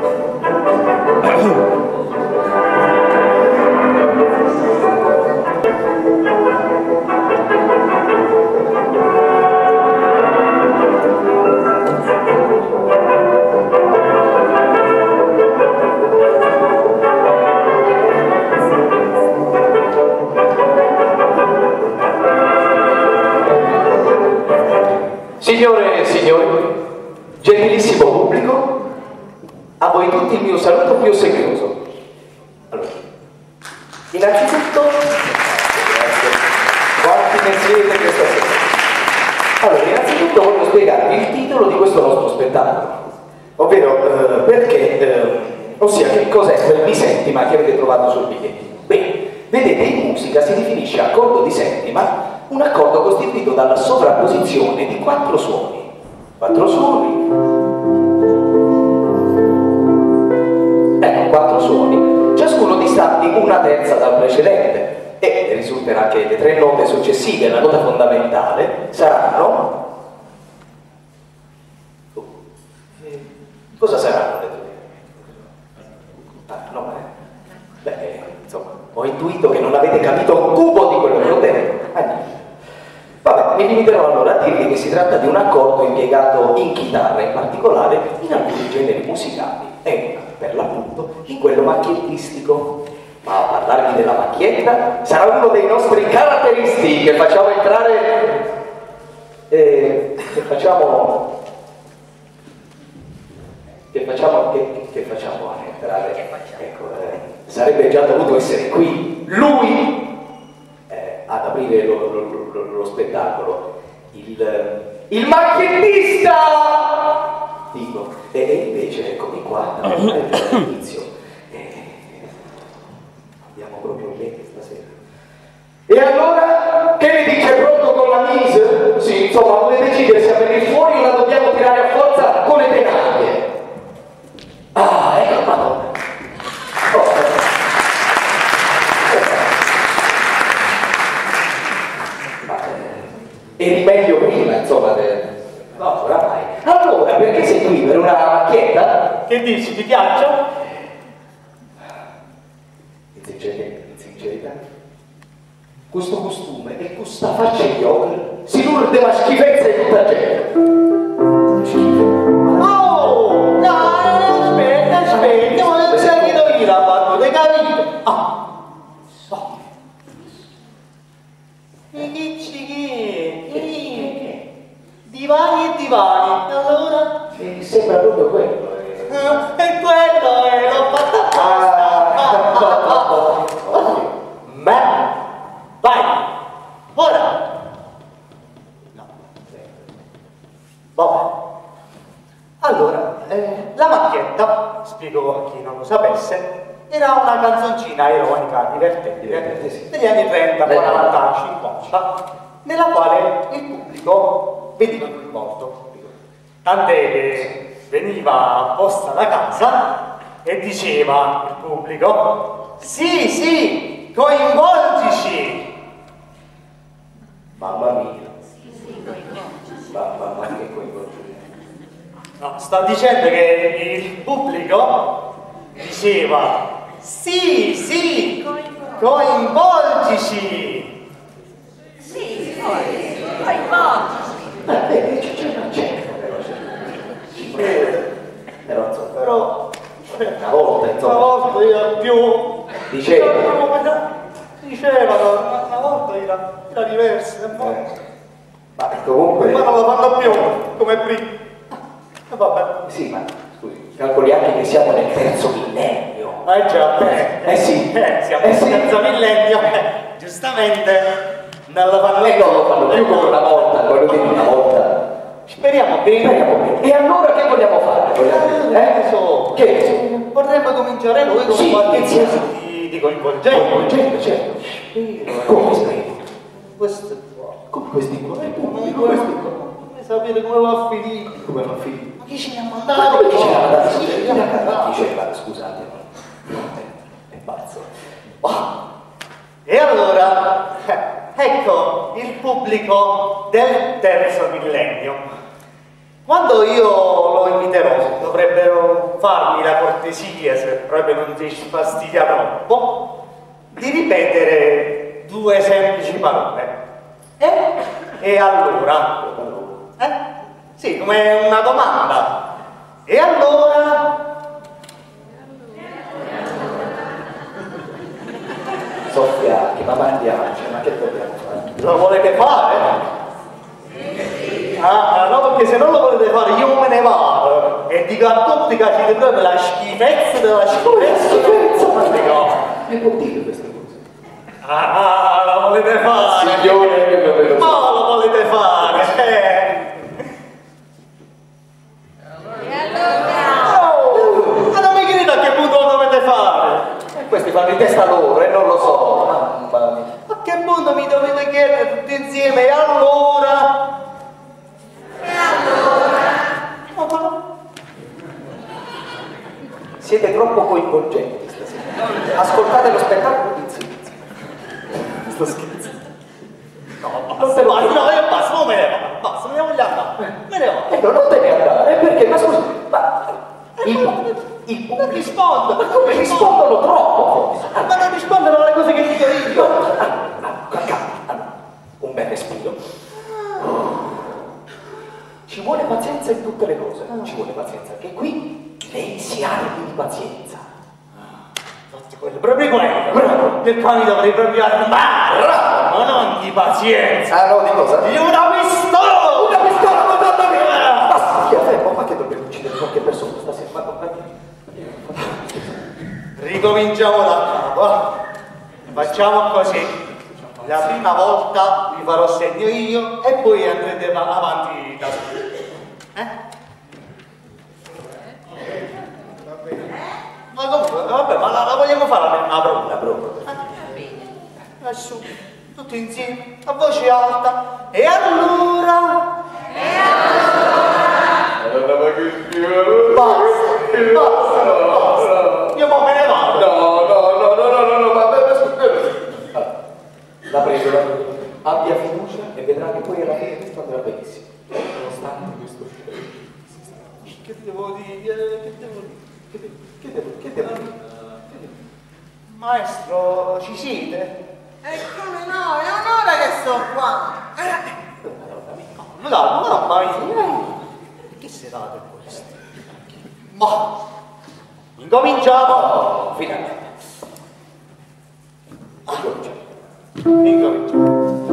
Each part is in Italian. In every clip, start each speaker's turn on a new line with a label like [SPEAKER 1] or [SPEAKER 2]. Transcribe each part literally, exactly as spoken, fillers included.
[SPEAKER 1] Signore e signori, gentilissimo pubblico, a voi tutti il mio saluto più ossequioso. Allora, innanzitutto, grazie, quanti ne siete questa sera? Allora, innanzitutto voglio spiegarvi il titolo di questo nostro spettacolo, ovvero eh, perché, eh, ossia che cos'è quel di settima che avete trovato sul bigliettino. Bene, vedete, in musica si definisce accordo di settima un accordo costituito dalla sovrapposizione di quattro suoni. Quattro suoni. Ecco, quattro suoni, ciascuno distanti una terza dal precedente. E risulterà che le tre note successive alla nota fondamentale saranno... Cosa saranno le tre? Ah, no, eh. Beh, insomma, ho intuito che non avete capito un cubo di quello che ho detto. Ah, vabbè, mi limiterò allora a dirvi che si tratta di un accordo impiegato in chitarra, in particolare in alcuni generi musicali e, per l'appunto, in quello macchiettistico. Ma a parlarvi della macchietta sarà uno dei nostri caratteristici che facciamo entrare... Eh, che facciamo... che facciamo... che, che facciamo entrare... Ecco, eh, sarebbe già dovuto essere qui, lui! Ad aprire lo, lo, lo, lo spettacolo, il, il macchiettista! Dico, e, e invece eccomi qua, all'inizio. Andiamo proprio bene stasera. E allora, che ne dice pronto con la mise? Sì, insomma, vuole decidere se a venire fuori o la dobbiamo tirare a forza con le tenaglie. Ah, ecco, madonna. Oh, eri meglio prima, insomma, de... no, oramai. Allora, perché sei qui per una macchietta?
[SPEAKER 2] Che dici, ti piaccio?
[SPEAKER 1] In sincerità, in sincerità, questo costume e questa faccia di occhi si urde una schifezza di tutta gente. Schifo.
[SPEAKER 2] Oh, dai, aspetta, aspetta, ma non sai che io la fatto, te capito? Ah, so. E che ci che? Divani e divani, allora?
[SPEAKER 1] Eh, sembra proprio quello. Eh.
[SPEAKER 2] Eh, e quello è, l'ho fatta apposta.
[SPEAKER 1] Ah,
[SPEAKER 2] Ma, vai, ora. No. Vabbè. Allora, eh, la macchietta, spiego a chi non lo sapesse, era una canzoncina ironica, divertente,
[SPEAKER 1] Divertente, sì.
[SPEAKER 2] degli anni trenta, quaranta, cinquanta, nella quale il pubblico veniva coinvolto. Tant'è che veniva apposta da casa e diceva il pubblico: sì, sì, coinvolgici!
[SPEAKER 1] mamma mia. Mamma mia, che coinvolgimento.
[SPEAKER 2] No, sto dicendo che il pubblico diceva: sì, sì, coinvolgici!
[SPEAKER 3] Sì, coinvolgici!
[SPEAKER 1] Eh, vedi, c'è una certa però, però, insomma,
[SPEAKER 2] Però
[SPEAKER 1] una volta,
[SPEAKER 2] una
[SPEAKER 1] insomma,
[SPEAKER 2] volta era più...
[SPEAKER 1] diceva.
[SPEAKER 2] Dicevano, una, una volta era, era diversa, ma,
[SPEAKER 1] Eh, ma comunque...
[SPEAKER 2] ma non la fanno più, come prima. E vabbè.
[SPEAKER 1] Sì, ma scusi, calcoli anche che siamo nel terzo millennio.
[SPEAKER 2] Eh già, eh,
[SPEAKER 1] Eh sì,
[SPEAKER 2] eh, siamo
[SPEAKER 1] eh
[SPEAKER 2] nel
[SPEAKER 1] sì.
[SPEAKER 2] terzo millennio, eh, giustamente non la fanno
[SPEAKER 1] E non lo fanno più come una volta, voglio dire una volta.
[SPEAKER 2] Speriamo bene.
[SPEAKER 1] Speriamo bene. E allora che vogliamo fare? Vogliamo...
[SPEAKER 2] Eh, so.
[SPEAKER 1] Che?
[SPEAKER 2] Vorremmo cominciare noi con
[SPEAKER 1] Sì,
[SPEAKER 2] qualche
[SPEAKER 1] iniziamo.
[SPEAKER 2] cosa di, di coinvolgente.
[SPEAKER 1] Coinvolgente, certo. Come speri?
[SPEAKER 2] Questo qua.
[SPEAKER 1] Come questi qua? È
[SPEAKER 2] Come
[SPEAKER 1] pubblico, questi qua.
[SPEAKER 2] Come sapere come va a finire?
[SPEAKER 1] Come va a finire?
[SPEAKER 2] Ma chi ce ne ha
[SPEAKER 1] Ma
[SPEAKER 2] mandato?
[SPEAKER 1] come chi ce l'ha mandato?
[SPEAKER 2] Sì,
[SPEAKER 1] Chi
[SPEAKER 2] chi l'ha
[SPEAKER 1] l'ha
[SPEAKER 2] mandato?
[SPEAKER 1] diceva, scusate, ma... È pazzo. Oh.
[SPEAKER 2] E allora, eh, ecco il pubblico del terzo millennio. quando io lo inviterò, dovrebbero farmi la cortesia, se proprio non ti fastidia troppo, di ripetere due semplici parole. Eh? E allora? Eh? Sì, come una domanda. E allora?
[SPEAKER 1] Sofia, che mamma piace, ma che dobbiamo fare?
[SPEAKER 2] Lo volete fare? Ah, no, perché se non lo volete fare io me ne vado e dico a tutti che siete proprio la schifezza della schifezza. Ma no.
[SPEAKER 1] Mi può dire queste cose?
[SPEAKER 2] Ah, lo volete fare?
[SPEAKER 1] Signore,
[SPEAKER 2] ma lo volete fare? Eh. Oh, ma non mi chiedete a che punto lo dovete fare?
[SPEAKER 1] questi fanno di testa loro e non lo so. Mamma mia.
[SPEAKER 2] A che punto mi dovete chiedere tutti insieme? E allora?
[SPEAKER 3] E allora?
[SPEAKER 1] Siete troppo coinvolgenti stasera. Ascoltate lo spettacolo di insieme. Sto scherzando.
[SPEAKER 2] No, basta, no, no, io basta, non me ne vado, basta, me ne voglio andare. Me ne vado.
[SPEAKER 1] Ecco, non te ne andare, perché? Ma scusa, ma il, il
[SPEAKER 2] Non rispondo.
[SPEAKER 1] Ma come rispondono troppo?
[SPEAKER 2] Ma non rispondono alle cose che dico io.
[SPEAKER 1] Calma, un bel respiro. Ci vuole pazienza in tutte le cose. Ci vuole pazienza anche qui. Lei si armi di pazienza.
[SPEAKER 2] Quello, proprio quello. Bravo. Che qua mi dovrei proprio armare. Ma non di pazienza.
[SPEAKER 1] Ah no, di cosa?
[SPEAKER 2] Di una pistola.
[SPEAKER 1] Una pistola, madonna mia! Basta, via, fermo, ma che dobbiamo uccidere qualche persona stasera? Ma, ma, ma...
[SPEAKER 2] Ricominciamo da capo. Facciamo così. La prima volta vi farò segno io e poi andrete avanti da soli. Eh? Ma comunque, vabbè, ma la, la vogliamo fare una prova?
[SPEAKER 1] La prova.
[SPEAKER 2] Eh, su, tutti insieme, a voce alta. E allora?
[SPEAKER 3] E allora?
[SPEAKER 2] Basta, basta, basta. Io poi me ne vado.
[SPEAKER 1] No, no, no, no, no, no, no, ma la prego, la prego. Abbia fiducia e vedrà che poi alla fine questo andrà benissimo. Nonostante questo scelto.
[SPEAKER 2] Che devo dire? Che devo dire?
[SPEAKER 1] Che devo, che devo, che devo dire?
[SPEAKER 2] Maestro, ci siete?
[SPEAKER 3] E come no? È un'ora che sto qua.
[SPEAKER 2] No, no, mamma mia. Che serate queste? Ma incominciamo.
[SPEAKER 1] Oh, finalmente. Incominciamo.
[SPEAKER 2] Incominciamo.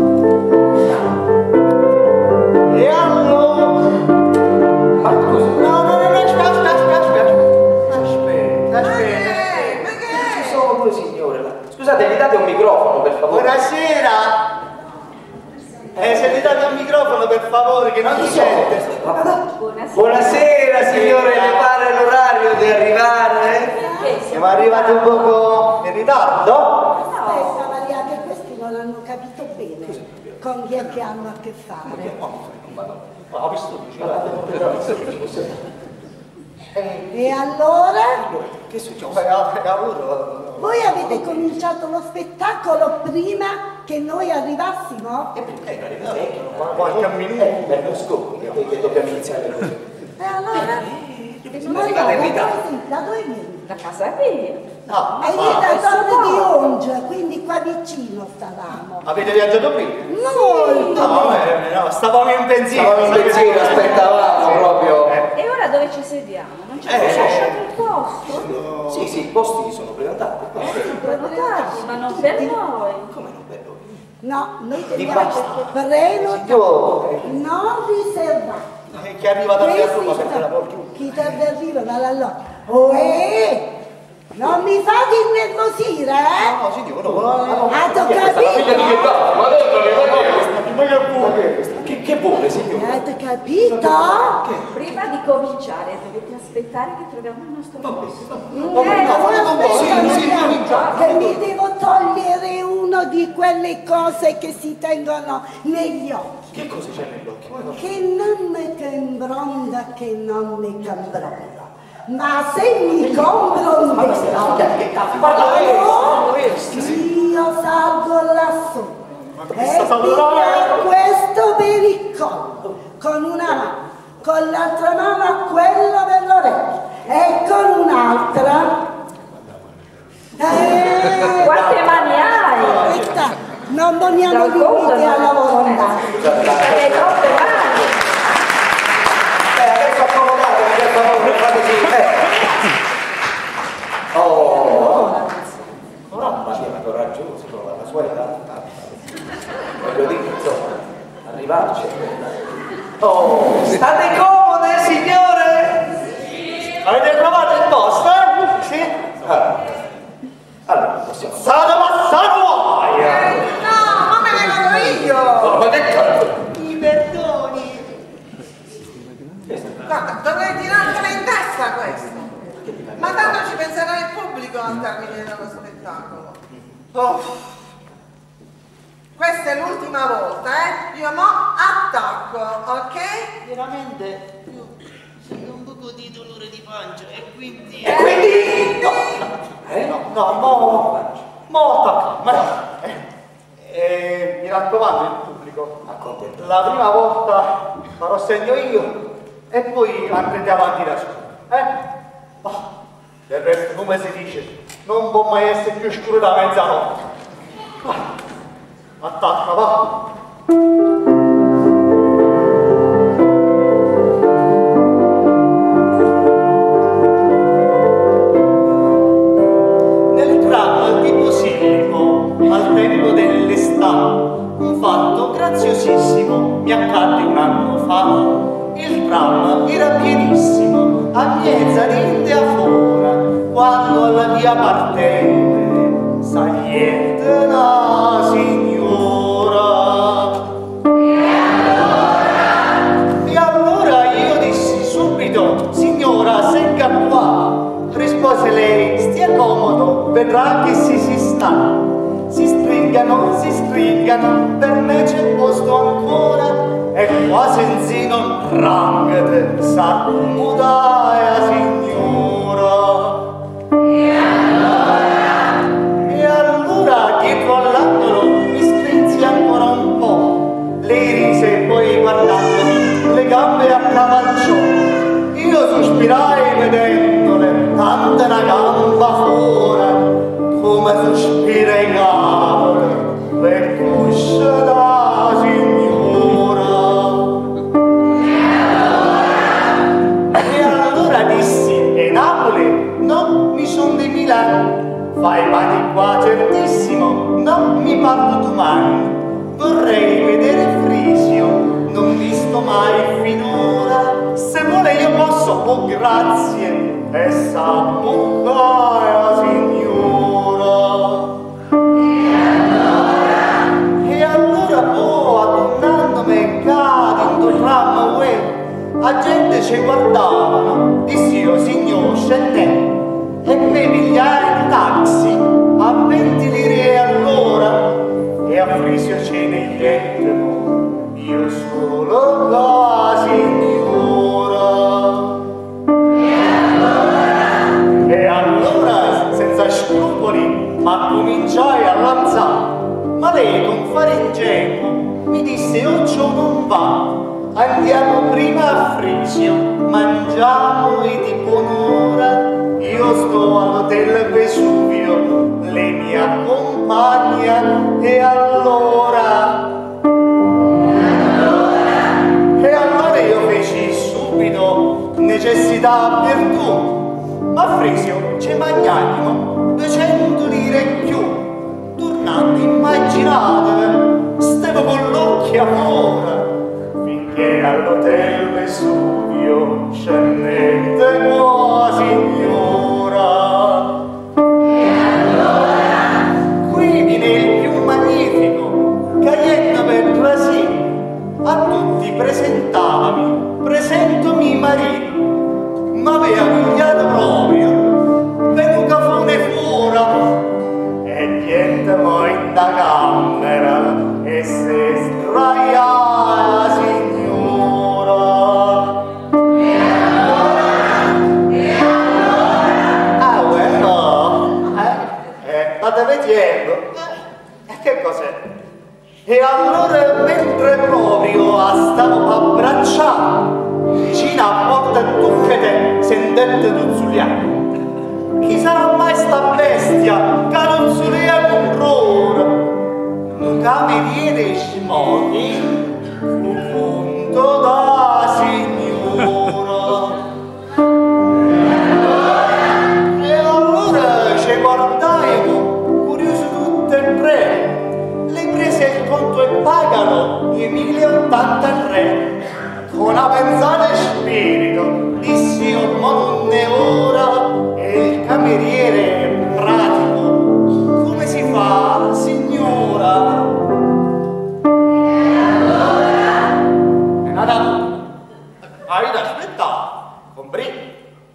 [SPEAKER 2] E allora?
[SPEAKER 1] Ma scusa.
[SPEAKER 2] No, no, no, no, aspetta, aspetta, aspetta. Aspetta, aspetta.
[SPEAKER 3] Ma che?
[SPEAKER 1] Ci sono due signore là. Scusate, mi date un microfono per favore?
[SPEAKER 2] Buonasera. Eh, se mi date un microfono per favore che non si sente.
[SPEAKER 3] Buonasera.
[SPEAKER 4] Buonasera signore, le pare l'orario di arrivare?
[SPEAKER 2] Siamo arrivati un poco in ritardo?
[SPEAKER 5] Aspetta Maria, che questi non hanno capito bene con chi è che hanno a che fare.
[SPEAKER 2] Ho visto
[SPEAKER 5] E allora?
[SPEAKER 2] che succede? Lavoro.
[SPEAKER 5] Voi avete cominciato lo spettacolo prima che noi arrivassimo?
[SPEAKER 2] Qualche minuto.
[SPEAKER 1] Eh, Berlusconi, che dobbiamo iniziare così.
[SPEAKER 5] E allora? Ma no, da dove sei? Da dove vieni?
[SPEAKER 3] La casa è mia.
[SPEAKER 2] No,
[SPEAKER 5] E io da Torre di Onge, quindi qua vicino stavamo.
[SPEAKER 2] avete viaggiato prima?
[SPEAKER 5] Molto!
[SPEAKER 2] No, eh, no, stavamo in pensiero.
[SPEAKER 1] Stavamo in pensiero, aspettavamo proprio.
[SPEAKER 3] E ora dove ci sediamo? Non ci
[SPEAKER 2] Eh,
[SPEAKER 3] avete
[SPEAKER 2] eh.
[SPEAKER 3] lasciato il posto?
[SPEAKER 1] Sì, sì, i posti sono prenotati.
[SPEAKER 3] Prenotati, ma non per noi.
[SPEAKER 1] Come non bello?
[SPEAKER 5] No, noi
[SPEAKER 1] Di
[SPEAKER 5] teniamo
[SPEAKER 1] basta.
[SPEAKER 5] prenotati,
[SPEAKER 2] Io
[SPEAKER 5] non riservati.
[SPEAKER 2] eh, che è arrivato a
[SPEAKER 5] Questi
[SPEAKER 2] turno perché la
[SPEAKER 5] sta-
[SPEAKER 2] più.
[SPEAKER 5] chi tardi arriva dall'allora. Oh, eh! Non mi fate innervosire, eh?
[SPEAKER 2] No, signore, no.
[SPEAKER 5] Ah, t'ho
[SPEAKER 1] Figlia di che
[SPEAKER 5] capito?
[SPEAKER 1] cosa? Ma
[SPEAKER 2] Ma che vuoi?
[SPEAKER 1] che, che vuole, signore?
[SPEAKER 5] Avete capito?
[SPEAKER 3] Prima di cominciare dovete aspettare che troviamo il nostro posto.
[SPEAKER 5] Eh,
[SPEAKER 2] no,
[SPEAKER 5] ora
[SPEAKER 2] no, no,
[SPEAKER 5] aspetta,
[SPEAKER 2] sì, sì,
[SPEAKER 5] Maria,
[SPEAKER 2] cominciamo.
[SPEAKER 5] che mi devo togliere uno di quelle cose che si tengono negli occhi.
[SPEAKER 1] Che cosa c'è nell'occhio?
[SPEAKER 5] Che non mi cambronda, che non mi cambronda. Ma se mi cambronda,
[SPEAKER 1] Parla
[SPEAKER 5] io salgo lassù
[SPEAKER 2] che
[SPEAKER 5] e
[SPEAKER 2] sta
[SPEAKER 5] mi
[SPEAKER 2] parlando?
[SPEAKER 5] dà questo per il collo con una mano, con l'altra mano a quello dell'orecchio e con un'altra... Eh,
[SPEAKER 3] Quante mani hai?
[SPEAKER 5] questa, non vogliamo
[SPEAKER 3] Dal conto
[SPEAKER 5] limiti
[SPEAKER 3] non
[SPEAKER 5] alla volontà.
[SPEAKER 3] Hai troppe mani.
[SPEAKER 1] Eh, adesso ha provocato, per favore, fateci... Eh. Oh! Mamma mia, coraggioso, trova la sua età. Voglio dire, insomma, arrivarci. Oh, state comode, signore?
[SPEAKER 2] Avete trovato il posto, eh? Sì?
[SPEAKER 1] Ah. Allora, possiamo...
[SPEAKER 2] Sana Massanuaia!
[SPEAKER 6] No, ma me ne vado io!
[SPEAKER 1] Oh, ma che cazzo?
[SPEAKER 6] I perdoni! Guarda, dovrei tirartela in testa questo! Ma tanto ci penserà il pubblico al termine dello spettacolo. Oh. Questa è l'ultima volta, eh? Io mo attacco, ok?
[SPEAKER 4] Veramente io sento un poco di dolore di pancia e quindi...
[SPEAKER 1] E quindi... No,
[SPEAKER 2] Eh? No, no, mo... mo attacco, ma... Eh, eh, mi raccomando il pubblico.
[SPEAKER 1] accontento.
[SPEAKER 2] La prima volta farò segno io e poi andrete avanti da solo. Eh? Oh, del resto, come si dice, non può mai essere più scuro da mezzanotte. Ah, attacca, va! Nel dramma tipo sillico, al tempo dell'estate, un fatto graziosissimo mi accadde un anno fa. Il tram era pienissimo, a mezzanotte a fora, quando alla via partente saliette la signora. E allora io dissi subito, signora, segga qua. Rispose lei, stia comodo, vedrà che si si sta. Si stringano, si stringano, per me c'è posto ancora. E qua senzino rangate, s'accomodai signora. E allora? E allora dietro all'angolo mi strinsi ancora un po'. Lei rise e poi guardandomi le gambe accavalciò. Io sospirai vedendole, tanta una gamba fuori, come sospira i cavoli, per cuscia da signora. E allora dissi, e Napoli? No, mi son di Milano. Fai mani qua certissimo, no, mi parto domani. Vorrei vedere Frisio, non visto mai finora. Se vuole io posso, oh grazie, e s'ammuccai la signora. E allora, oh, adornandomi cade in tuo tram uè, la gente ci guardavano, dissi io, signor, scendè, e me pigliai il taxi a venti lire all'ora, e a Frisio ce ne niente, io solo la signora. E allora, senza scrupoli, ma cominciai a lanzare. Ma lei, con fare ingenuo, mi disse, oh, ciò non va. Andiamo prima a Frisio, mangiamo e di buon'ora. Io sto all'hotel Vesuvio, lei mi accompagna e allora... E allora io feci subito necessità virtù. Ma a Frisio ci magnanimo duecento lire in più. Tornando immaginate, stavo con l'occhio a fuori, finché all'hotel Vesuvio scendette qua signora. E allora? Quindi nel più magnifico Cayenne per Brasil, a tutti presentami, presentomi marito, ma aveva pigliato proprio, venuta fune fuori, e niente mai in da camera, e se sdraia la signora. E allora? E allora? Ah, bueno, eh, eh, state vedendo, eh, che cos'è? E allora mentre proprio stavo a abbracciare, vicina a porta tutte te sentette tuzzuliare. Chi sarà mai sta bestia carozzulia con rora? Un cameriere smoti, un punto da signora. E allora ci guardaiamo, curiosi tutte e tre. Le prese il conto e pagano duemilaottantatré. Con una pensata e spirito dissi ormai non è ora. E il cameriere pratico, come si fa, signora? E nada, avete aspettato, comprì?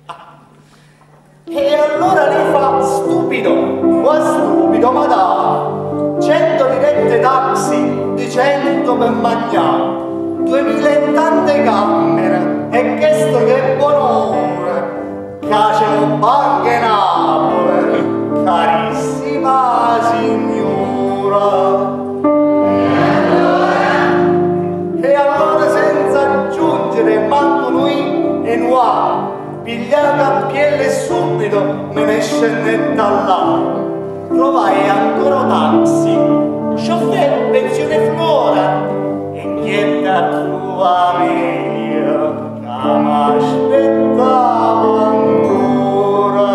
[SPEAKER 2] E allora lei fa stupido, qua stupido, ma da cento dirette taxi di cento per mangiare, duemila e tante camere, e questo che buonore, cacero banche Napoli, carissima signora. E allora senza aggiungere manco noi e noi, pigliata a pielle subito me ne scendette là. Trovai ancora taxi, chauffeur pensione flora, e niente tua mia, che m'aspettavo ancora.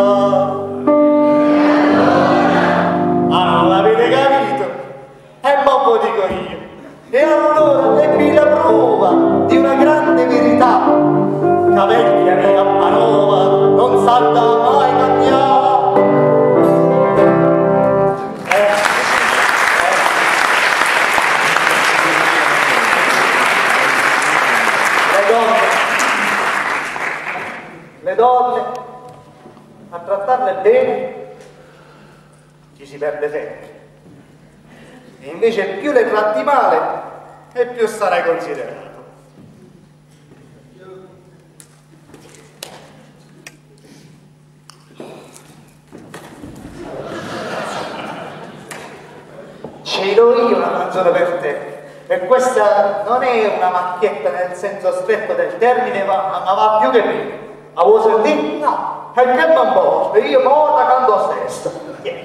[SPEAKER 2] Ah, non l'avete capito? E mo' lo dico io. E allora ebbi la prova di una grande verità, che la vecchia mia Panova non sa da mai cambiare. Le donne, a trattarle bene, ci si perde sempre. E invece più le tratti male, e più sarai considerato. Ce l'ho io una canzone per te. E questa non è una macchietta nel senso stretto del termine, ma, ma va più che bene. La vuoi sentire? No. E che mi importa? Io mo la canto a testa. Yeah.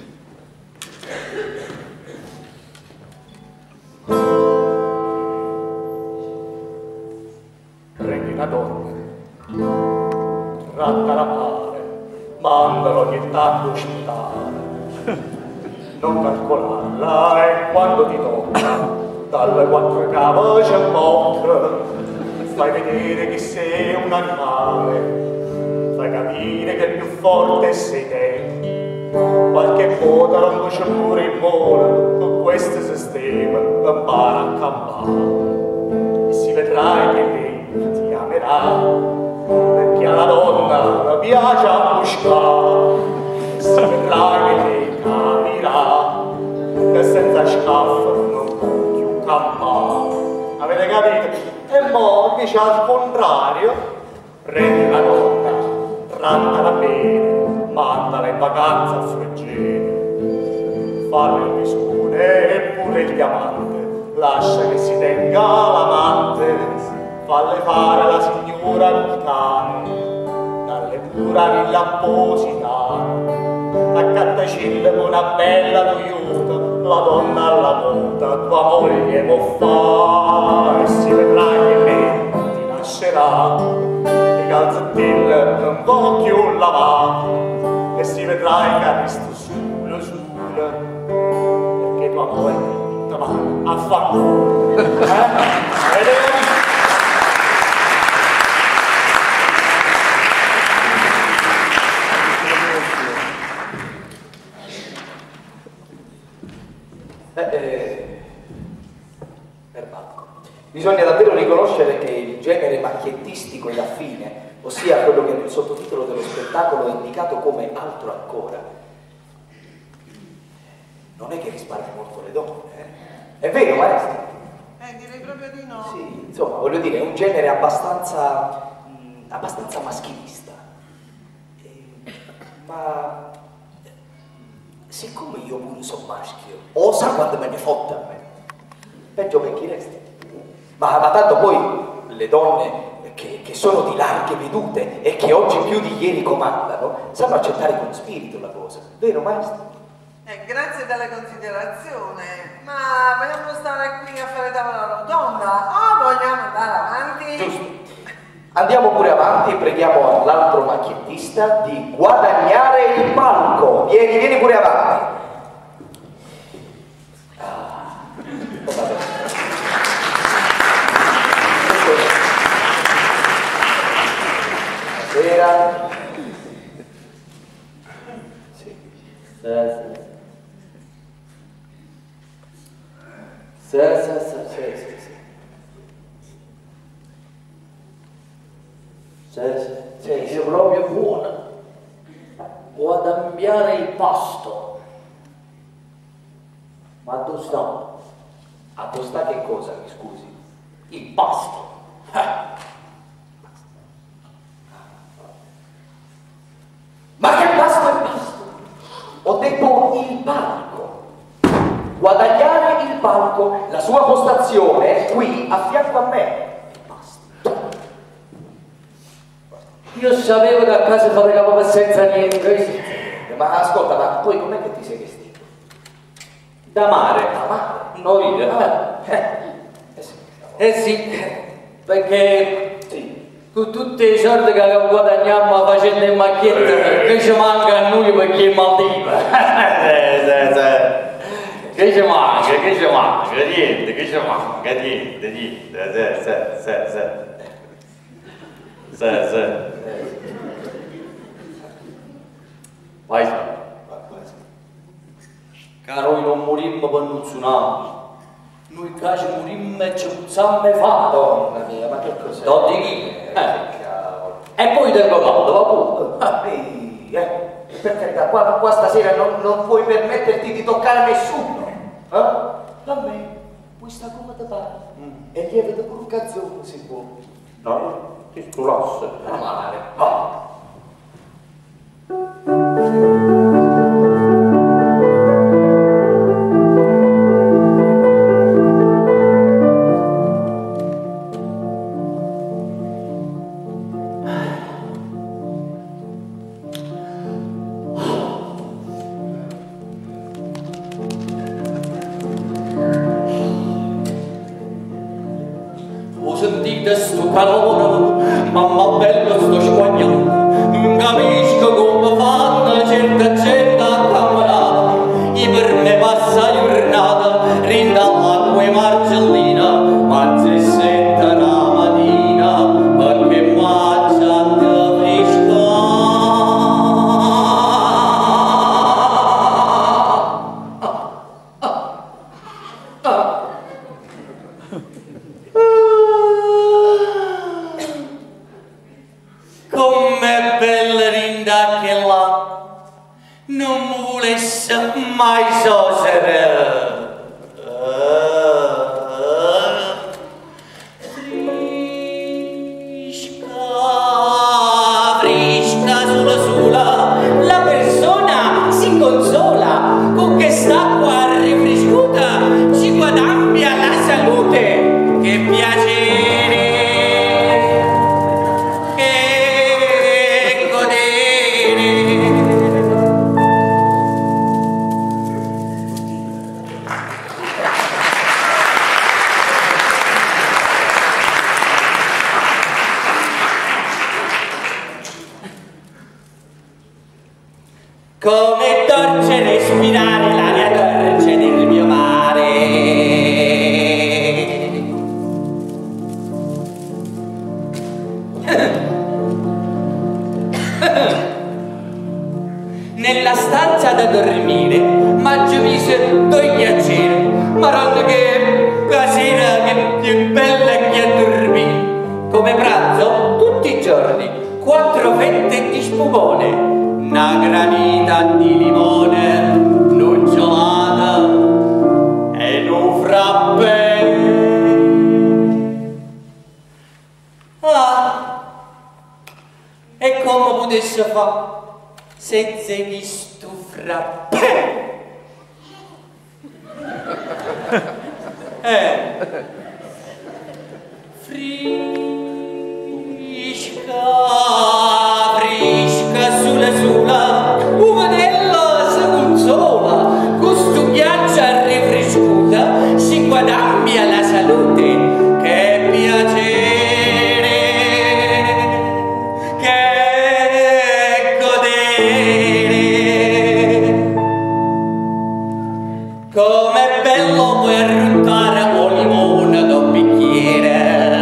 [SPEAKER 2] Prendi una donna, trattala male, mandalo ogni tanto ospitale. Non calcolarla e quando ti tocca, dalle quattro cavace a bocca. Fai vedere che sei un animale, fai capire che il più forte sei te. Qualche volta non cuce pure in mole, con questo sistema impara a campare. E si vedrai che lei ti amerà, perché alla donna le piace a buscare. E si vedrai che lei capirà, che senza scaffo non può più campare. Avete capito? E mo' dice al contrario, prendi la donna, trattala bene, mandala in vacanza a Fregene, falle il bisone e pure il diamante, lascia che si tenga l'amante, falle fare la signora Vulcano, dalle pura villa apposita, accattacille con una bella Toyota, la donna alla muta, tua moglie può fare, e si vedrà che lei ti lascerà, i calzettille non può più lavare, e si vedrà che ha visto sulle sulle, perché tua moglie ti va a fanculo. Eh?
[SPEAKER 1] Eh, eh, bisogna davvero riconoscere che il genere macchiettistico e affine, ossia quello che nel sottotitolo dello spettacolo è indicato come altro ancora, non è che risparmia molto le donne, eh? È vero, maestro?
[SPEAKER 6] Eh, direi proprio di no.
[SPEAKER 1] Sì, insomma, voglio dire, è un genere abbastanza, mh, abbastanza maschilista. Eh, ma siccome io pure sono maschio, osa quando me ne fotta a me, peggio per chi resta. Ma, ma tanto poi le donne che, che sono di larghe vedute e che oggi più di ieri comandano, sanno accettare con spirito la cosa, vero maestro?
[SPEAKER 6] Eh, grazie della considerazione, ma vogliamo stare qui a fare tavola rotonda o vogliamo andare avanti?
[SPEAKER 1] Giusto. Andiamo pure avanti e preghiamo all'altro macchiettista di guadagnare il palco. Vieni, vieni pure avanti. Ah, oh, vabbè. Buonasera. Sì. Sì, sì. Sì, sì, sì, sì, sì, sì. Sì, sì, sì, proprio buona. Guadagnare il pasto. Ma dove sta? A dove sta che cosa, mi scusi? Il pasto. Eh. Ma che pasto è pasto? Ho detto il palco. Guadagnare il palco, la sua postazione è qui a fianco a me. Io sapevo che a casa faticavo senza niente. Ma ascolta, ma poi com'è che ti sei vestito? Da mare. Da mare? No, io. Eh, eh, sì. eh sì, perché sì. Con tutti i soldi che guadagniamo facendo il macchietto, che ci manca a noi perché è Maldiva. Che ci manca, che ci manca, niente, che ci manca, niente, niente, sì, sì, sì, sì. Sì, sì. Vai, caro, noi non morimmo per un tsunami. Noi quasi morimmo e ci puzzammo e fa. Donna mia, ma che cos'è? Donna di chi? Eh. E poi tengo caldo, va pure. Ah, ehi, eh. Per carità, qua, qua stasera non, non puoi permetterti di toccare nessuno. Eh? A me, puoi stare come te pare. Mm. E lievita con un cazzone, si può. No? Ti stulasse. Non male. Va.
[SPEAKER 7] Ho sentito sto calore, mamma bella sto squagliando, non capisco come fanno certa gente a camminare. E per me passa giornata, rinda l'acqua e marcellina, ma se sente la mattina, perché mangia da fresca. Com'è bella rinda che là non mi volesse mai sosere. Frisca, frisca, sola sola, la persona si consola con quest'acqua rinfrescuta, ci guadagna la salute. Che piacere! Come dolce respirare l'aria dolce del mio mare. Nella stanza da dormire mangio mise due piaceri, maronna che la sera che più bella che a dormire. Come pranzo tutti i giorni quattro fette di spumone, una granita di limone, nocciolata e un frappè. Ah, e come potesse fare senza questo frappè? Eh, frisca, fresca sulla sola, umanella si consola, questo ghiaccia rinfrescuta, si guadagna la salute, che piacere, che godere. Com'è bello puoi arruntare un limone da un bicchiere.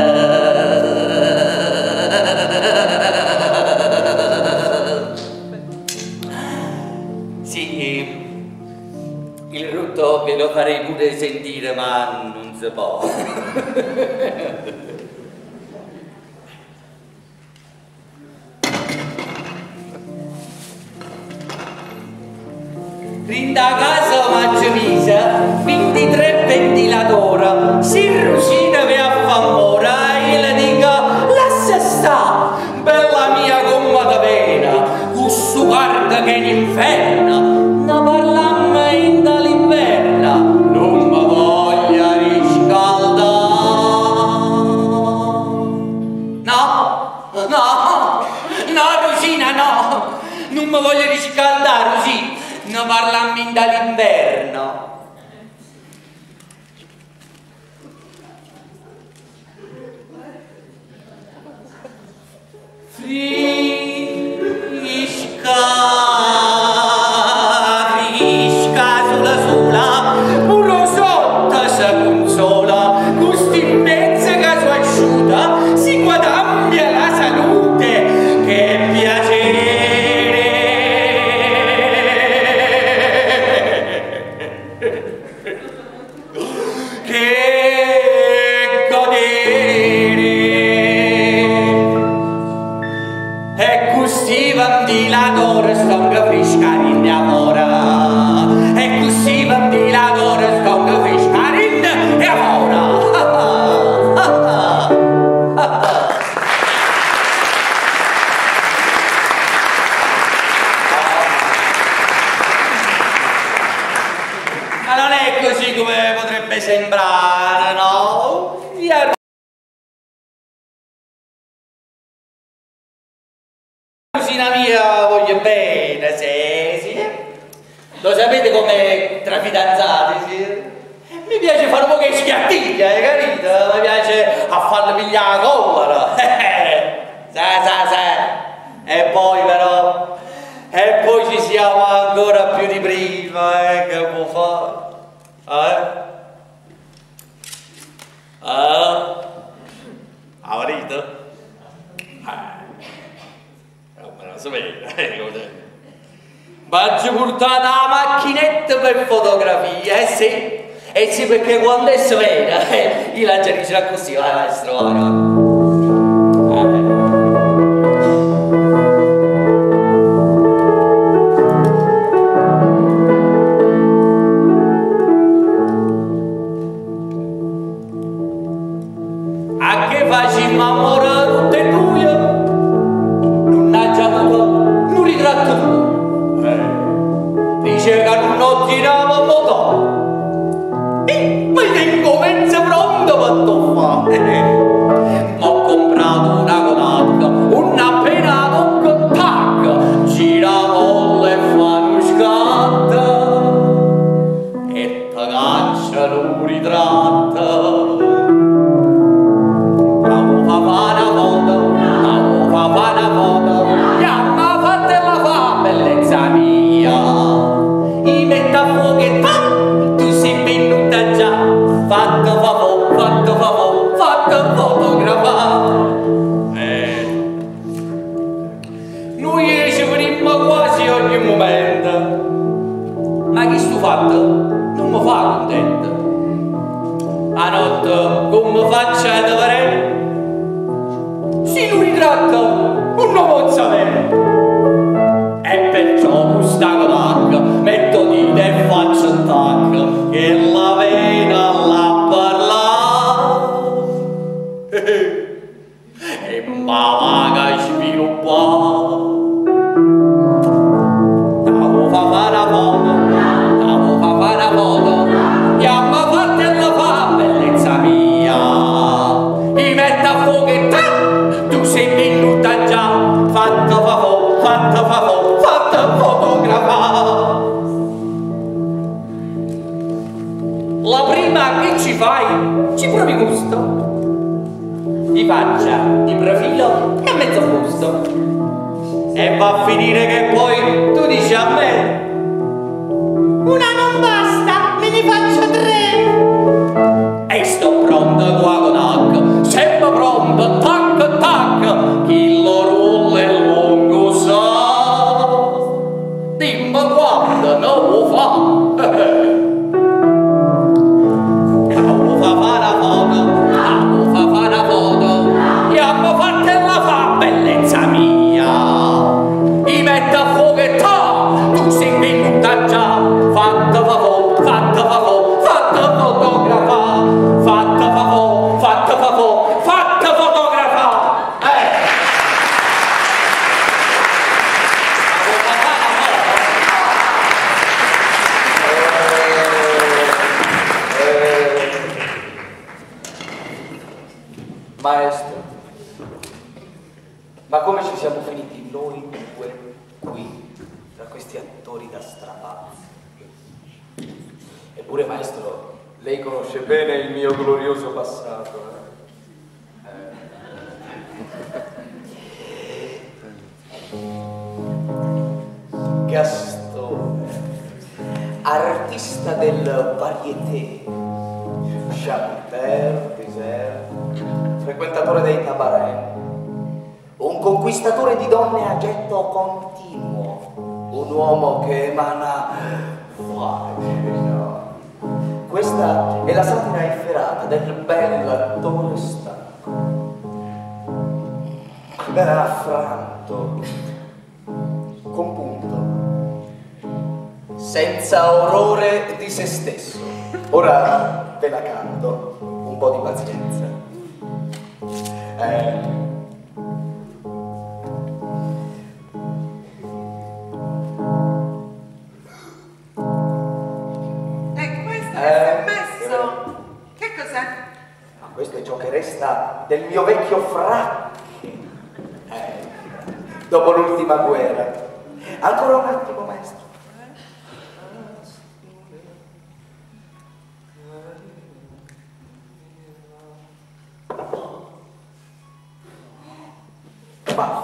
[SPEAKER 7] Sì, il rutto ve lo farei pure sentire, ma non si può. Rinda a casa maggioisa, ventitré ventilatora, si rusina ve a famora e le dica, lascia sta, bella mia gomma da pena, questo guarda che è l'inferno, ne parlammo in dall'inverno, non mi voglia riscaldare. No, no, no Rosina, no, non mi voglio riscaldare, Rosina. Ne parlammo dall'inverno. Frisca, frisca sulla sola, pure sotto si consola, gusti in mezzo che si asciuta, si guadagna la salute, che piacere. Ventilatore stonga fresca in amora, e così ventilatore stonga fresca in amora. Ma non è così come potrebbe sembrare, no? Cosina mia, voglio bene, sì, sì. Lo sapete come tra fidanzati, sì? Mi piace fare un po' che schiattiglia, hai capito? Mi piace a farle pigliare la collera. Sì, sì, sì. E poi però, e poi ci siamo ancora più di prima, eh, che può fare? Eh? Eh? Ha marito? Eh. Ma ci portate la macchinetta per fotografia, eh sì, eh sì, perché quando è sveglia, eh, io la già così, vai maestro, vai, vai. A che facciamo amore tutte e due? Non ritratto tu, eh. Dice che non ho tirato moto e mi tengo mezzo pronto per toffare. Eh. Ho comprato una Kodak, una penna con tac, gira molle e fa uno scatto e ti caccia un ritratto. Stavo fa una foto, stavo fa una foto. Bellezza mia, i metta a fuoco e tu sei venuta già, fatto favore, fatto favore, fatto fotografare. Eh. Noi ci venimmo quasi ogni momento, ma chi sto fatto non mi fa contento. A notte come faccio a dovere, si lui ritratta un uomo sapere. E perciò questa Kodak metto dita e faccio un tac che la vena la parla e ma vaga sviluppa. Stavo fa fare una foto, stavo fa fare una foto, chiama fatela fa bellezza mia, mi metto a fuoco e tu sei venuta già. finire che poi tu dici a me.
[SPEAKER 6] Una non basta, me ne faccio tre.
[SPEAKER 7] E sto pronto qua con H, sempre pronto, tac tac, chi lo rulla è lungo sa. Dimmi quando non lo fa.
[SPEAKER 1] Maestro, ma come ci siamo finiti noi due qui, tra questi attori da strapazzi? Eppure, maestro, lei conosce bene il mio glorioso passato, eh? Eh. Gastone, artista del variété, chanteur, désert, frequentatore dei cabaret, un conquistatore di donne a getto continuo, un uomo che emana fascino. Questa è la satira efferata del bell'attore stanco, affranto, compunto, senza orrore di se stesso. Ora ve la canto, un po' di pazienza. Eh.
[SPEAKER 6] E questo
[SPEAKER 1] Eh,
[SPEAKER 6] che si è messo? Che cos'è?
[SPEAKER 1] Ma questo è ciò che resta del mio vecchio fracche. Eh, dopo l'ultima guerra. Ancora un attimo, maestro. Ma,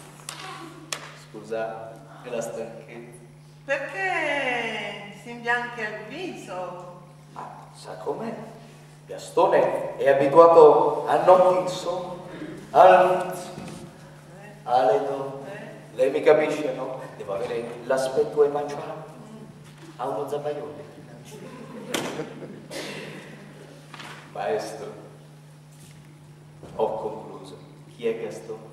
[SPEAKER 1] scusa, è la stanchezza.
[SPEAKER 6] Perché si imbianca il viso?
[SPEAKER 1] Ma sa com'è? Gastone è abituato a notti insonni, al... alle donne. Lei mi capisce, no? Devo avere l'aspetto emanciato a uno zabaione. Maestro, ho concluso. Chi è Gastone?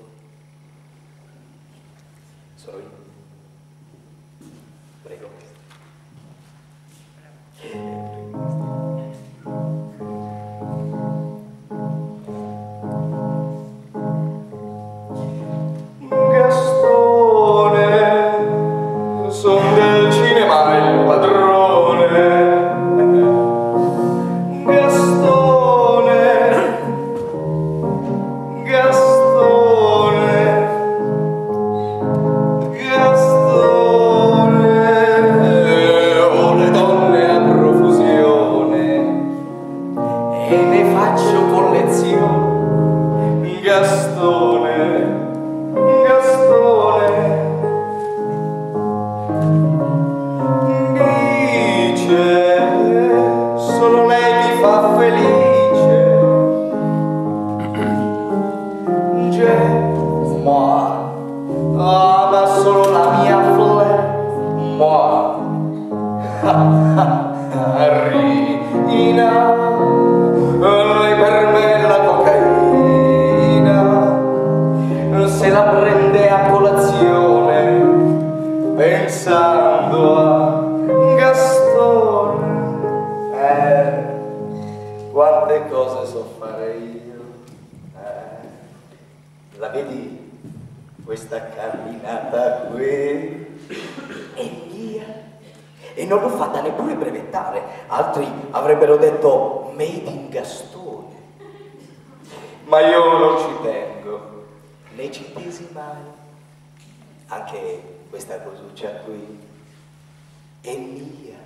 [SPEAKER 1] Sono io. Prego. Gastone, son del cinema il padrone. Gastone, Gastone, Gastone, ho le donne a profusione e ne faccio collezione. Gastone, Gastone, dice solo lei mi fa felice. Je, moi, ama solo la mia fleur, moi. Rina, lei per me è la cocaina, se la prende a colazione, pensando a Gastone. Eh, quante cose so fare io. Eh, la vedi questa camminata qui? È mia. E non l'ho fatta neppure brevettare, altri avrebbero detto made in Gastone. Ma io non ci tengo, né ci tesi mai. Anche questa cosuccia qui è mia.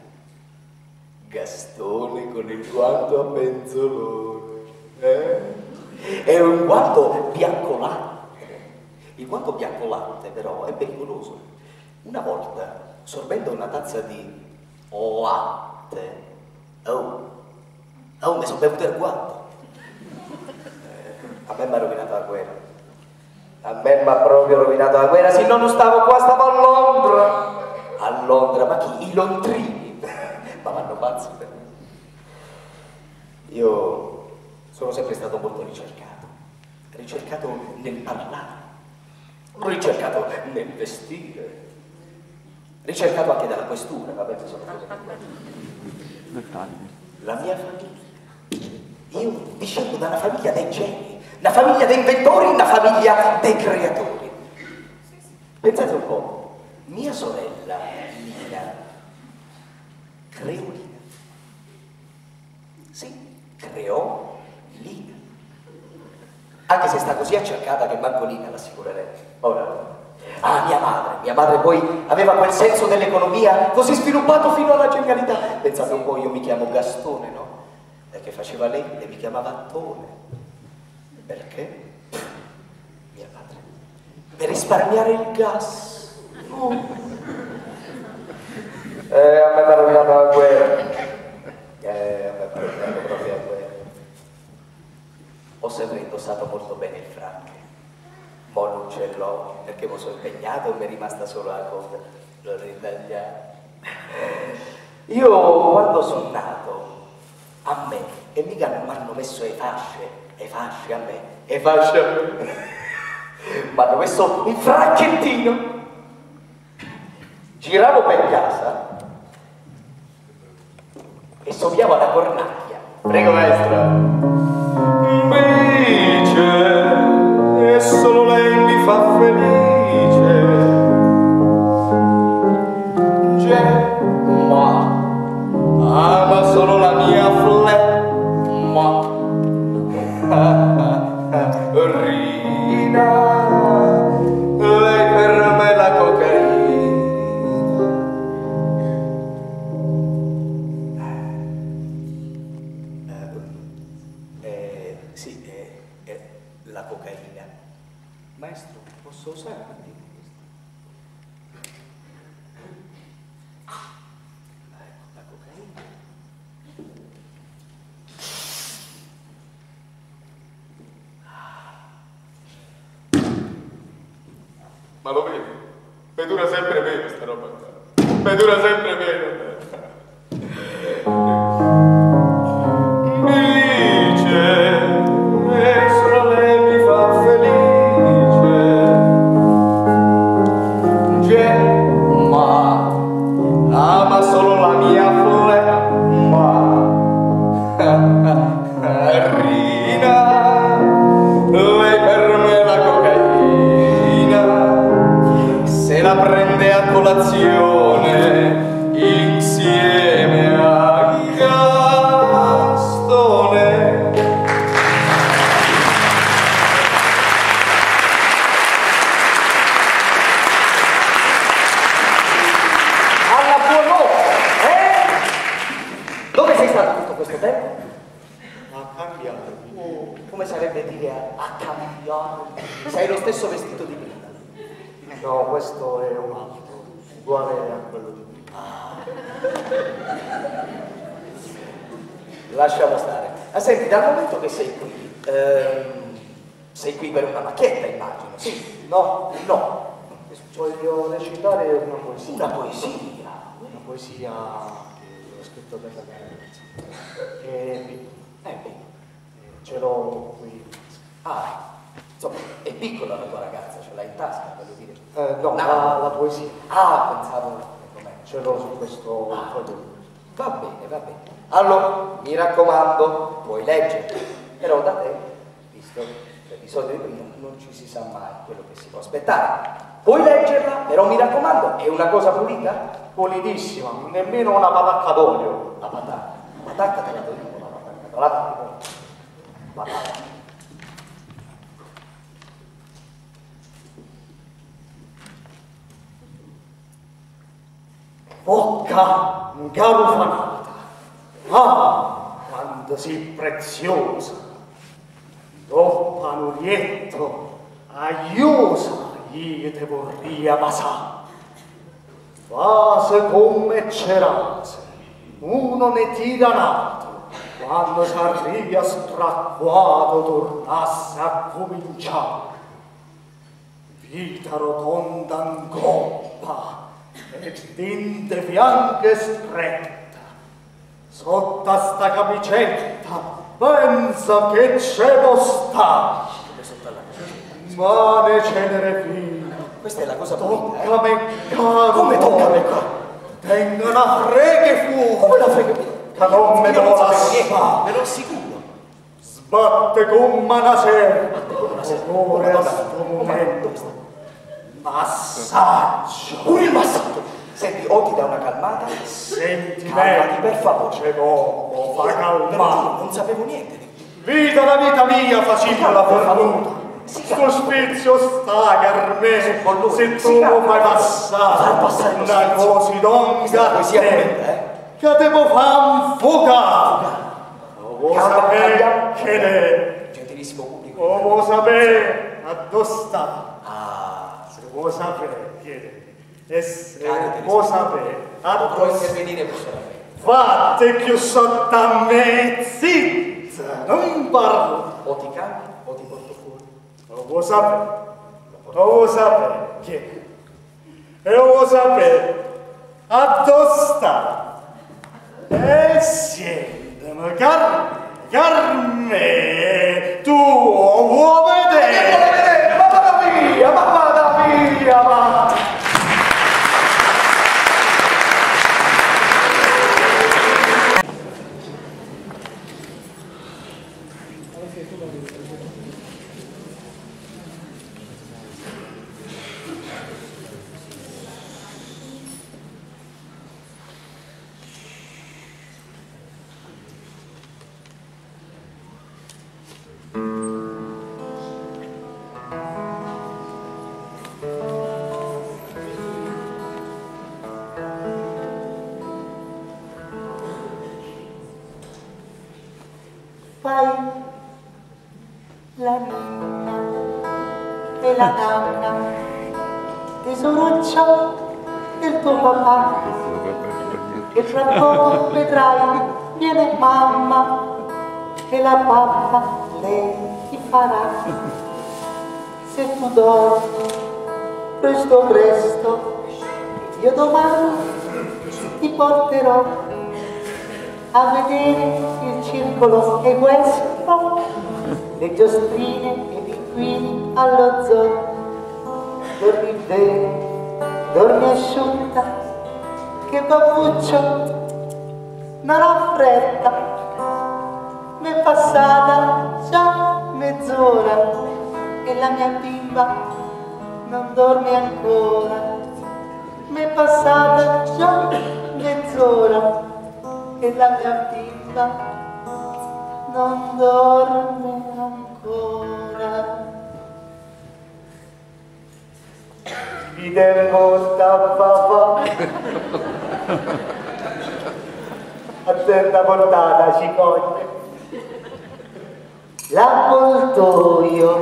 [SPEAKER 1] Gastone con il guanto a penzolone. Eh? È un guanto bianco latte, Il guanto bianco latte, però, è pericoloso. Una volta, sorbendo una tazza di latte, oh, oh, mi sono bevuto il guanto. Eh, a me mi ha rovinato la guerra. A me mi ha proprio rovinato la guerra, se no non stavo qua, stavo a Londra. A Londra, ma chi? I lontrini. Ma vanno pazzi per me. Io sono sempre stato molto ricercato. Ricercato nel parlare. Ricercato nel vestire. Ricercato anche dalla questura, vabbè, sono la mia famiglia. Io discendo da una famiglia dei geni, una famiglia dei inventori, una famiglia dei creatori. Pensate un po', mia sorella Lina creò Lina. Sì, creò Lina. Anche se sta così accercata che manco Lina l'assicurerei. Ora, ah, mia madre, mia madre poi aveva quel senso dell'economia così sviluppato fino alla genialità. Pensate un po', io mi chiamo Gastone, no? E che faceva lei e mi chiamava Attone. Perché? Mia madre. Per risparmiare il gas. Oh. Eh, a me mi ha rovinato la guerra. Eh, a me mi ha rovinato proprio la guerra. Ho sempre indossato molto bene il franco. Mo non ce l'ho perché mi sono impegnato e mi è rimasta solo la coda. L'ho ritagliata. Io quando sono nato, a me, e mica non mi hanno messo le fasce, le fasce a me, le fasce a me, mi hanno messo il franchettino. Giravo per casa e soffiavo alla cornacchia. Prego, maestra. Invece, e solo lei mi fa felice. Gemma, ama solo la mia flemma. Rina, lei per me la cocaina. Eh, sì, eh, eh, la cocaina. Maestro, posso usare un attimo questo? Ah, ecco, la cocaina. Ma lo vedi? Mi dura sempre meno sta roba qua. Mi dura sempre meno. Insieme a Gastone. Alla buon'ora, eh? Dove sei stato tutto questo tempo?
[SPEAKER 2] A cambiare.
[SPEAKER 1] Oh, come sarebbe dire a, a cambiare? Sei lo stesso vestito di prima.
[SPEAKER 2] No, questo è un altro, uguale a quello di prima.
[SPEAKER 1] Lasciamo stare. Ah, senti, dal momento che sei qui, ehm, sei qui per una macchietta, immagino. Sì? No? No.
[SPEAKER 2] Voglio recitare una poesia.
[SPEAKER 1] Una poesia.
[SPEAKER 2] Una poesia che ho scritto per la mia ragazza. È piccola.
[SPEAKER 1] È piccola.
[SPEAKER 2] Ce l'ho qui.
[SPEAKER 1] Ah, insomma, è piccola la tua ragazza, ce l'hai in tasca, voglio dire.
[SPEAKER 2] Eh, no, la, la poesia.
[SPEAKER 1] Ah, pensavo...
[SPEAKER 2] Ce l'ho su questo
[SPEAKER 1] ah,
[SPEAKER 2] foglio.
[SPEAKER 1] Va bene, va bene. Allora, mi raccomando, puoi leggere. Però da te, visto l'episodio di prima, non ci si sa mai quello che si può aspettare. Puoi leggerla, però mi raccomando, è una cosa pulita?
[SPEAKER 2] Pulitissima, nemmeno una patacca d'olio.
[SPEAKER 1] La patata. La patacca te la do io, la patacca. La patacca. Patata.
[SPEAKER 2] Bocca garufanata, ah, quando sei preziosa, do panurietto, aiosa, io te vorrei ammasare. Fase come c'erase, uno ne tira nato, quando s'arrivi a stracquato tornasse a cominciare. Vita rotonda angoppa e dinte fianche stretta, sotto a sta camicetta pensa che c'è sta. Ma ne cenere fino.
[SPEAKER 1] Questa è la cosa bonita, eh?
[SPEAKER 2] Tocca me caro.
[SPEAKER 1] Come tocca me qua?
[SPEAKER 2] Tenga una freghe fu.
[SPEAKER 1] Come la frega?
[SPEAKER 2] Che non me
[SPEAKER 1] Io non
[SPEAKER 2] do la
[SPEAKER 1] sapevo niente,
[SPEAKER 2] spa.
[SPEAKER 1] ve lo assicuro.
[SPEAKER 2] Sbatte come una serva. Ora
[SPEAKER 1] Madonna,
[SPEAKER 2] sto
[SPEAKER 1] oh,
[SPEAKER 2] momento.
[SPEAKER 1] dove sta?
[SPEAKER 2] Massaggio.
[SPEAKER 1] Pure il massaggio. Senti, o ti dà una calmata.
[SPEAKER 2] Senti
[SPEAKER 1] Calmati,
[SPEAKER 2] me.
[SPEAKER 1] per favore.
[SPEAKER 2] C'è poco, fa
[SPEAKER 1] Però
[SPEAKER 2] calmare.
[SPEAKER 1] non sapevo niente.
[SPEAKER 2] Vita la vita mia facilla la perduta.
[SPEAKER 1] Si
[SPEAKER 2] Sto spizio sta per me. Se tu
[SPEAKER 1] si
[SPEAKER 2] lo fai
[SPEAKER 1] Far
[SPEAKER 2] passare
[SPEAKER 1] passare lo
[SPEAKER 2] una
[SPEAKER 1] spizio.
[SPEAKER 2] cosa donga
[SPEAKER 1] Poesia
[SPEAKER 2] te,
[SPEAKER 1] quella, eh?
[SPEAKER 2] che devo far fuga. Vuoi
[SPEAKER 1] Calma,
[SPEAKER 2] sapere
[SPEAKER 1] calma.
[SPEAKER 2] che è?
[SPEAKER 1] Gentilissimo pubblico.
[SPEAKER 2] O vuoi sapere a dove sta?
[SPEAKER 1] Ah,
[SPEAKER 2] Se vuoi sapere, chiedimi. E se
[SPEAKER 1] Carica,
[SPEAKER 2] vuoi sapere a
[SPEAKER 1] potrò
[SPEAKER 2] dove sta?
[SPEAKER 1] intervenire personalmente.
[SPEAKER 2] Fate più sotto a me, zitta, non parlo.
[SPEAKER 1] O ti cambi o ti porto fuori.
[SPEAKER 2] Lo vuoi sapere? Lo vuoi sapere? Chiedi. E lo vuoi sapere? A dove sta? E siedemi, car, carme, tu lo vuoi vedere?
[SPEAKER 1] Vuole vedere, ma vada via, ma vada via, ma...
[SPEAKER 8] Fai la nonna e la nonna, tesoruccio del tuo papà, e fra poco vedrai viene mamma e la pappa lei ti farà. Se tu dormi presto presto, io domani ti porterò a vedere il circolo equestro, le giostrine e i pinguini allo zoo. Dormi bene, dormi asciutta, che babbuccio, non ho fretta, m'è passata già mezz'ora e la mia bimba non dorme ancora. M'è passata già mezz'ora e la mia bimba non dorme ancora.
[SPEAKER 2] Mi devo papà. Attenta portata ci coglie.
[SPEAKER 8] L'avvoltoio,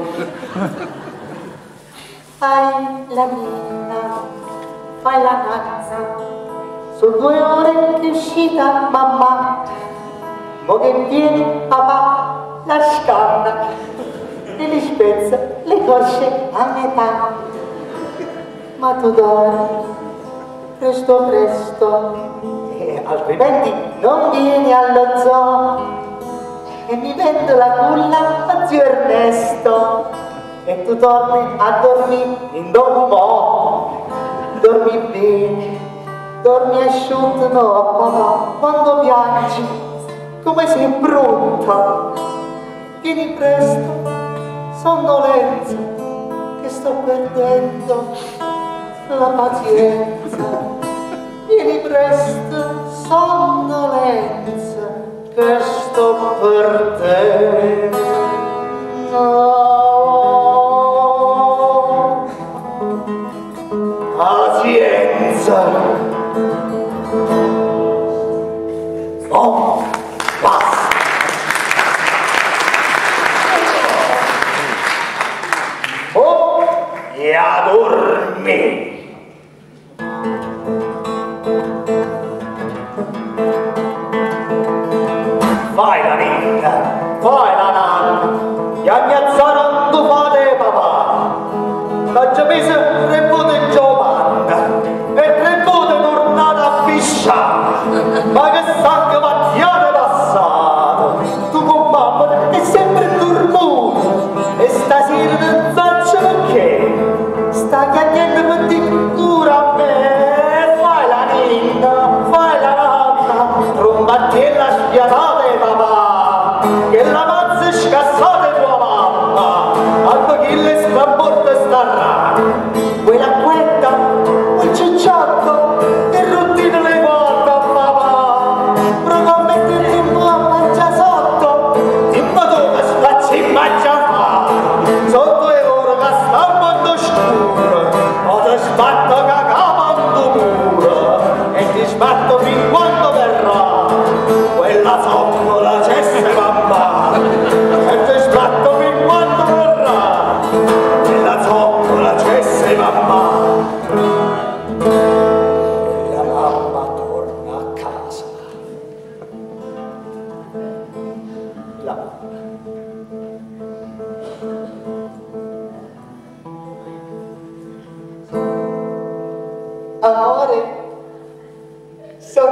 [SPEAKER 8] fai la nina, fai la nanza, sono due ore di uscita mamma, mo che viene papà la scanna e li spezza le cosce a metà. Ma tu dormi presto presto, e altrimenti non vieni allo zoo e mi vendo la culla a zio Ernesto e tu torni a dormire in dopo. Dormi bene, dormi asciutto, no papà, quando piangi come sei brutta. Vieni presto, sonnolenza, che sto perdendo la pazienza. Vieni presto, sonnolenza, che sto perdendo pazienza.
[SPEAKER 2] Oh, basta. Oh, e ad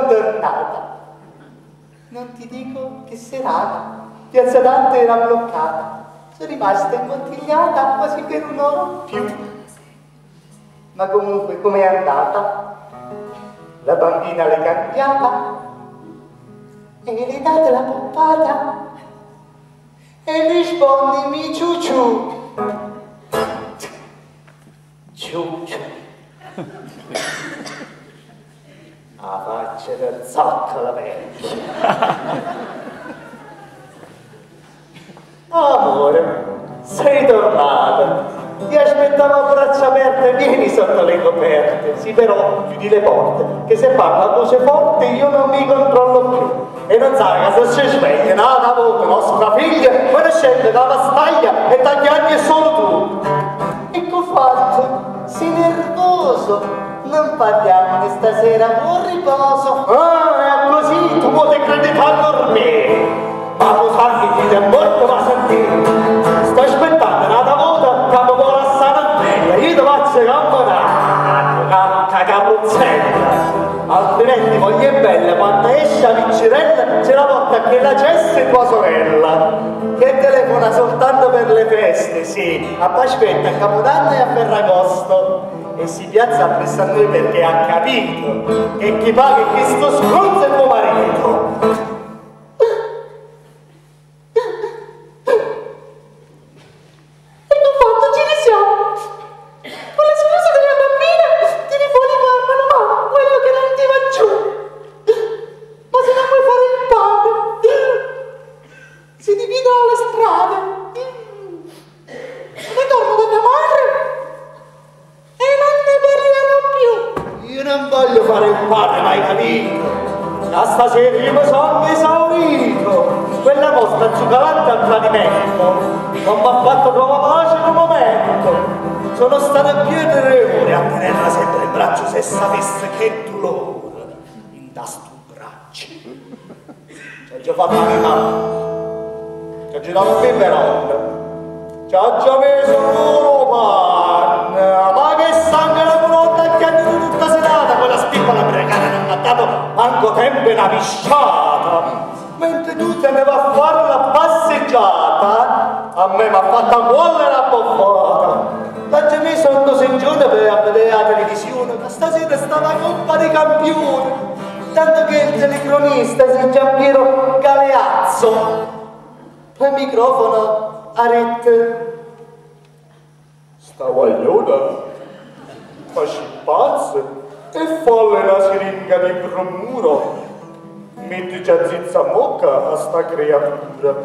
[SPEAKER 2] sono tornata. Non ti dico che serata. Piazza Dante era bloccata. Sono rimasta imbottigliata quasi per un'ora in più. Ma comunque, com'è andata? La bambina l'hai cambiata? E le hai dato la poppata? E rispondimi ciuciù. Ciuciù. La faccia del zoccolo vecchio. Amore, sei tornata. Ti aspettavo a braccia aperte, vieni sotto le coperte. Sì, però chiudi le porte, che se parla a voce forte io non mi controllo più. E non sai che se si sveglia, nata avuto nostra figlia, poi scende dalla staglia e tagliagli è solo tu. E che ho fatto? Sei nervoso. Non parliamo stasera, buon riposo. Ah, è così, tu vuoi creditare a dormire. Ma lo sai che ti è morto, ma sentire. Sto aspettando una volta, capo buona a Sanantella. Io ti faccio campanare, cacapuzzella. Altrimenti moglie bella, quando esce la piccirella, ce la porta che la cessa è tua sorella. Che telefona soltanto per le feste, sì. A Pasquetta, a Capodanno e a Ferragosto. E si piazza presso a noi perché ha capito che chi paga questo scruzzo è tuo marito. Stasera io mi sono esaurito. Quella vostra zucalata al tradimento non mi ha fatto trovare pace in un momento. Sono state più di tre ore a tenerla sempre in braccio, se sapesse che dolore in da sto braccio. Ci ho già fatto la mia mamma, ci ho girato un biberon, ci ho già messo un loro panna, ma che sangue la colonna che hanno tutta serata, quella spippola pregata non ha dato manco tempo una pisciata. Mentre tu te ne vai a fare la passeggiata, a me mi ha fatta quella la boffata. Oggi mi sono andato in giù per vedere la televisione, ma stasera sta la Coppa dei Campioni, tanto che il telecronista si Giampiero Galeazzo, il microfono a rete. Sta guagliona, facci pazzo e folle la siringa di bromuro, metti già zizza mocca a sta creatura.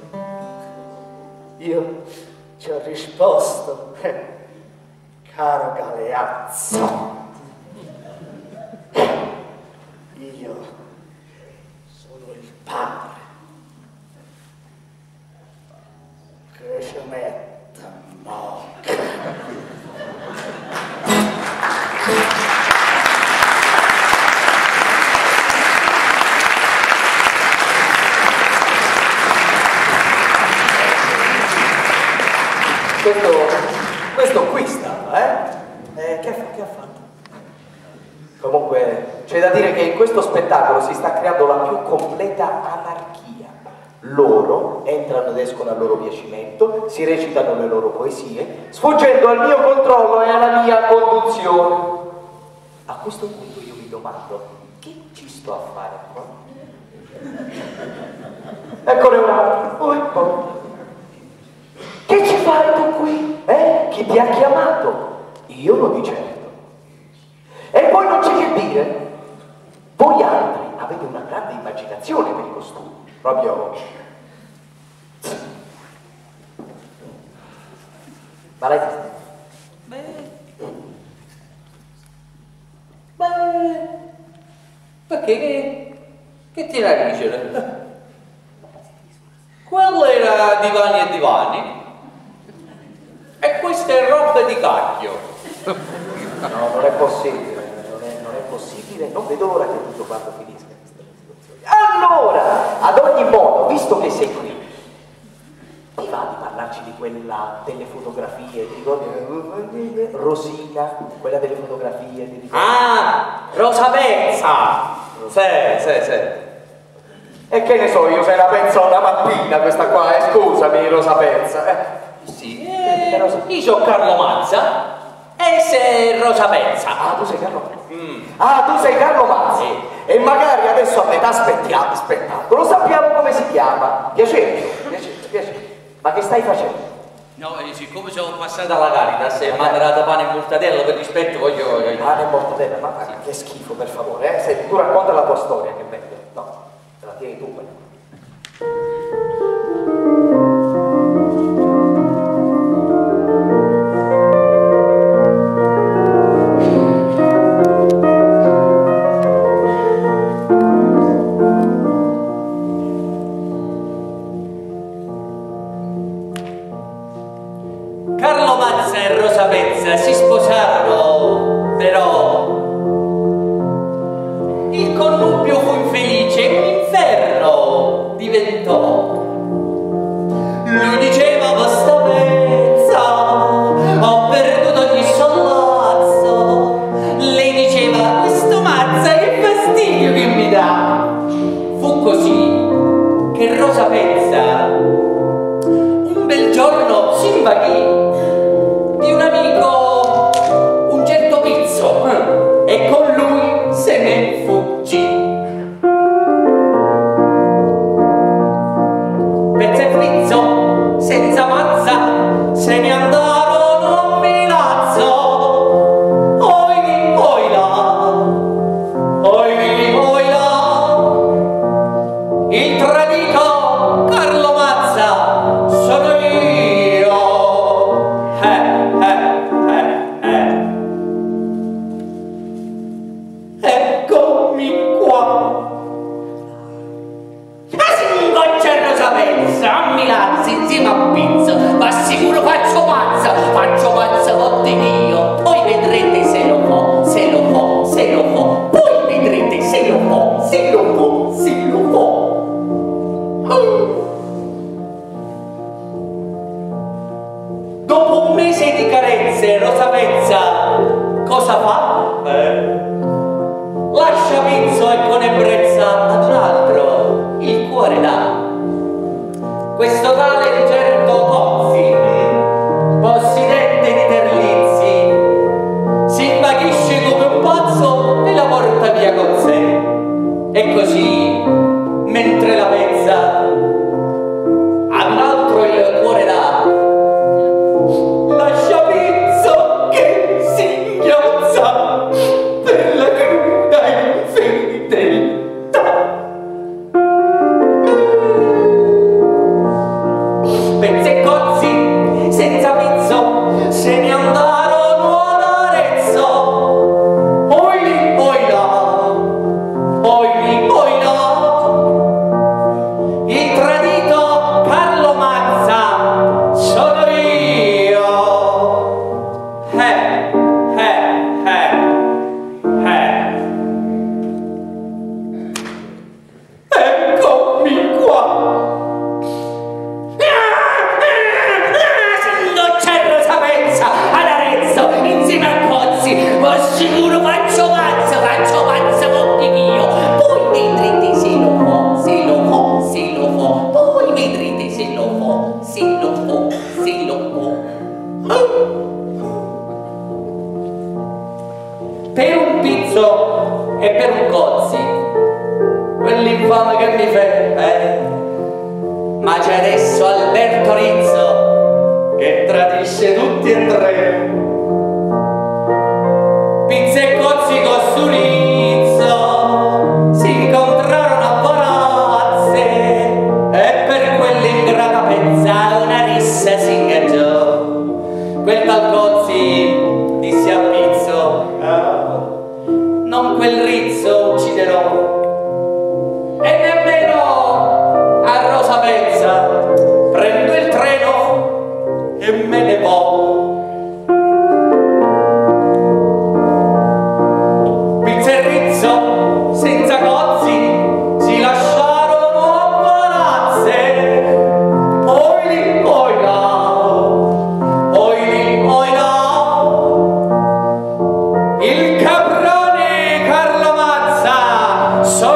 [SPEAKER 2] Io ci ho risposto, caro Galeazzo, io sono il padre che ci mette in bocca.
[SPEAKER 1] Questo, questo qui stava, eh? eh che, fa, che ha fatto? Comunque, c'è da dire che in questo spettacolo si sta creando la più completa anarchia. Loro entrano ed escono al loro piacimento, si recitano le loro poesie, sfuggendo al mio controllo e alla mia conduzione. A questo punto io mi domando, che ci sto a fare qua? Eccole un altro, poi, poi. Che ci fai tu qui? Eh? Chi ti ha chiamato? Io lo di certo. E poi non c'è che dire. Voi altri avete una grande immaginazione per i costumi. Proprio... Ma l'hai visto?
[SPEAKER 7] Beh... Beh... Perché? Che, che ti la dice? Quello era divani e divani. E questa è roba di cacchio.
[SPEAKER 1] No, non è possibile, non è, non è possibile, non vedo l'ora che tutto quanto finisca questa situazione. Allora, ad ogni modo, visto che sei qui, ti va di parlarci di quella delle fotografie, ti ricordi? Rosina, quella delle fotografie, ti ricordi?
[SPEAKER 7] Ah, Rosa Pezza!
[SPEAKER 1] Sì, sì, sì. E che ne so io, se la pensa una mattina questa qua, eh, scusami, Rosa Pezza. Eh.
[SPEAKER 7] Sì, eh, io sono Carlo Mazza e sei Rosa Pezza.
[SPEAKER 1] Ah, tu sei Carlo Mazza?
[SPEAKER 7] Mm.
[SPEAKER 1] Ah, tu sei Carlo Mazza.
[SPEAKER 7] Sì.
[SPEAKER 1] E magari adesso a metà spettia- spettacolo sappiamo come si chiama. Piacere, piacere, piacere. Ma che stai facendo?
[SPEAKER 7] No, eh, siccome sono passato alla Caritas e mi hanno dato pane e mortadello, per rispetto voglio...
[SPEAKER 1] Pane e mortadella, ma ma che schifo, per favore, eh? Senti, tu racconta la tua storia, che meglio. No, te la tieni tu, quella.
[SPEAKER 7] Carlo Mazza e Rosa Pezza si sposarono, però il connubio fu infelice, un inferno diventò. Lui diceva basta Pezza, ho perduto ogni sollazzo. Lei diceva questo Mazza che fastidio che mi dà. Fu così che Rosa Pezza un bel giorno si invaghì di un amico, un certo Pizzo, e con lui se ne fuggì. Pezzo e Frizzo, senza Mazza, se ne andarono a Milazzo. Oili, oila, oili, oila, il tradito Carlo Mazza sono io. Eh, eh, eh, eh. Eccomi qua. Ma si ingoccia Rosa Pezza a Milazzo insieme a Pizzo, ma sicuro faccio mazza, faccio mazza con Dio. Poi vedrete se lo fo, se lo fo, se lo fo. Poi vedrete se lo fo, se lo fo, se lo fo. Dopo un mese di carezze, Rosa Pezza cosa fa? Eh, lascia Pizzo e con ebbrezza ad un altro il cuore dà. Questo tale certo Cozzi, possidente di Terlizzi, si invaghisce come un pazzo e la porta via con sé. E così, mentre la Pezza ad un altro il cuore dà, lascia Pizzo che si inghiozza per la cruda infedeltà. Pezzo e Cozzi, senza Pizzo, se ne andarono ad Arezzo. Oili, oila, oili, oila, il tradito Carlo Mazza sono io. Eh, eh, eh, eh. Eccomi qua. Non c'è Rosa Pezza ad Arezzo insieme a Cozzi, ma sicuro faccio mazza, faccio mazza con Dio. Poi vedrete se lo fo, se lo fo, se lo fo. Poi vedrete se lo fo, se lo fo, se lo fo. Per un Pizzo e per un Cozzi, quell'infame che mi fa, eh. Ma c'è adesso Alberto Rizzo che tradisce tutti e tre. Pizzo e Cozzi con Surizzo si incontrarono a Varazze e per quell'ingrata Pezza una rissa si ingaggiò. Quel tal Cozzi disse a Pizzo: ah, non quel Rizzo ucciderò e nemmeno a Rosa Pezza, prendo il treno e me ne vo. Pizzo e Rizzo, senza Cozzi, si lasciarono a Varazze. Oili, oila, oili, oila, il caprone Carlo Mazza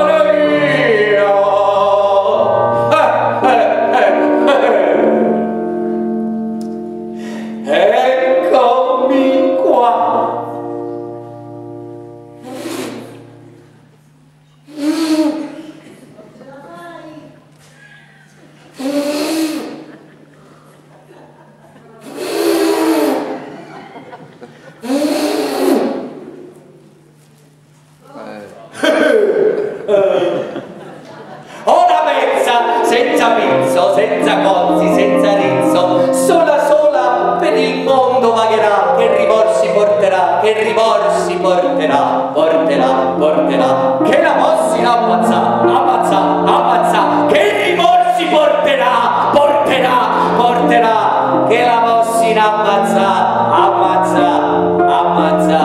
[SPEAKER 7] Una mezza, senza pizzo, senza cozzi, senza rizzo, sola sola per il mondo vagherà, che rimorsi porterà, che rimorsi porterà, porterà, porterà, che la mossina ammazza, ammazza, ammazza, che rimorsi porterà, porterà, porterà, che la mossina ammazza, ammazza, ammazza.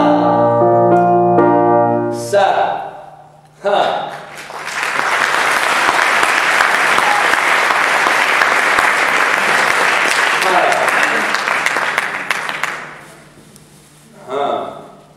[SPEAKER 7] Sa. Ah. Ah.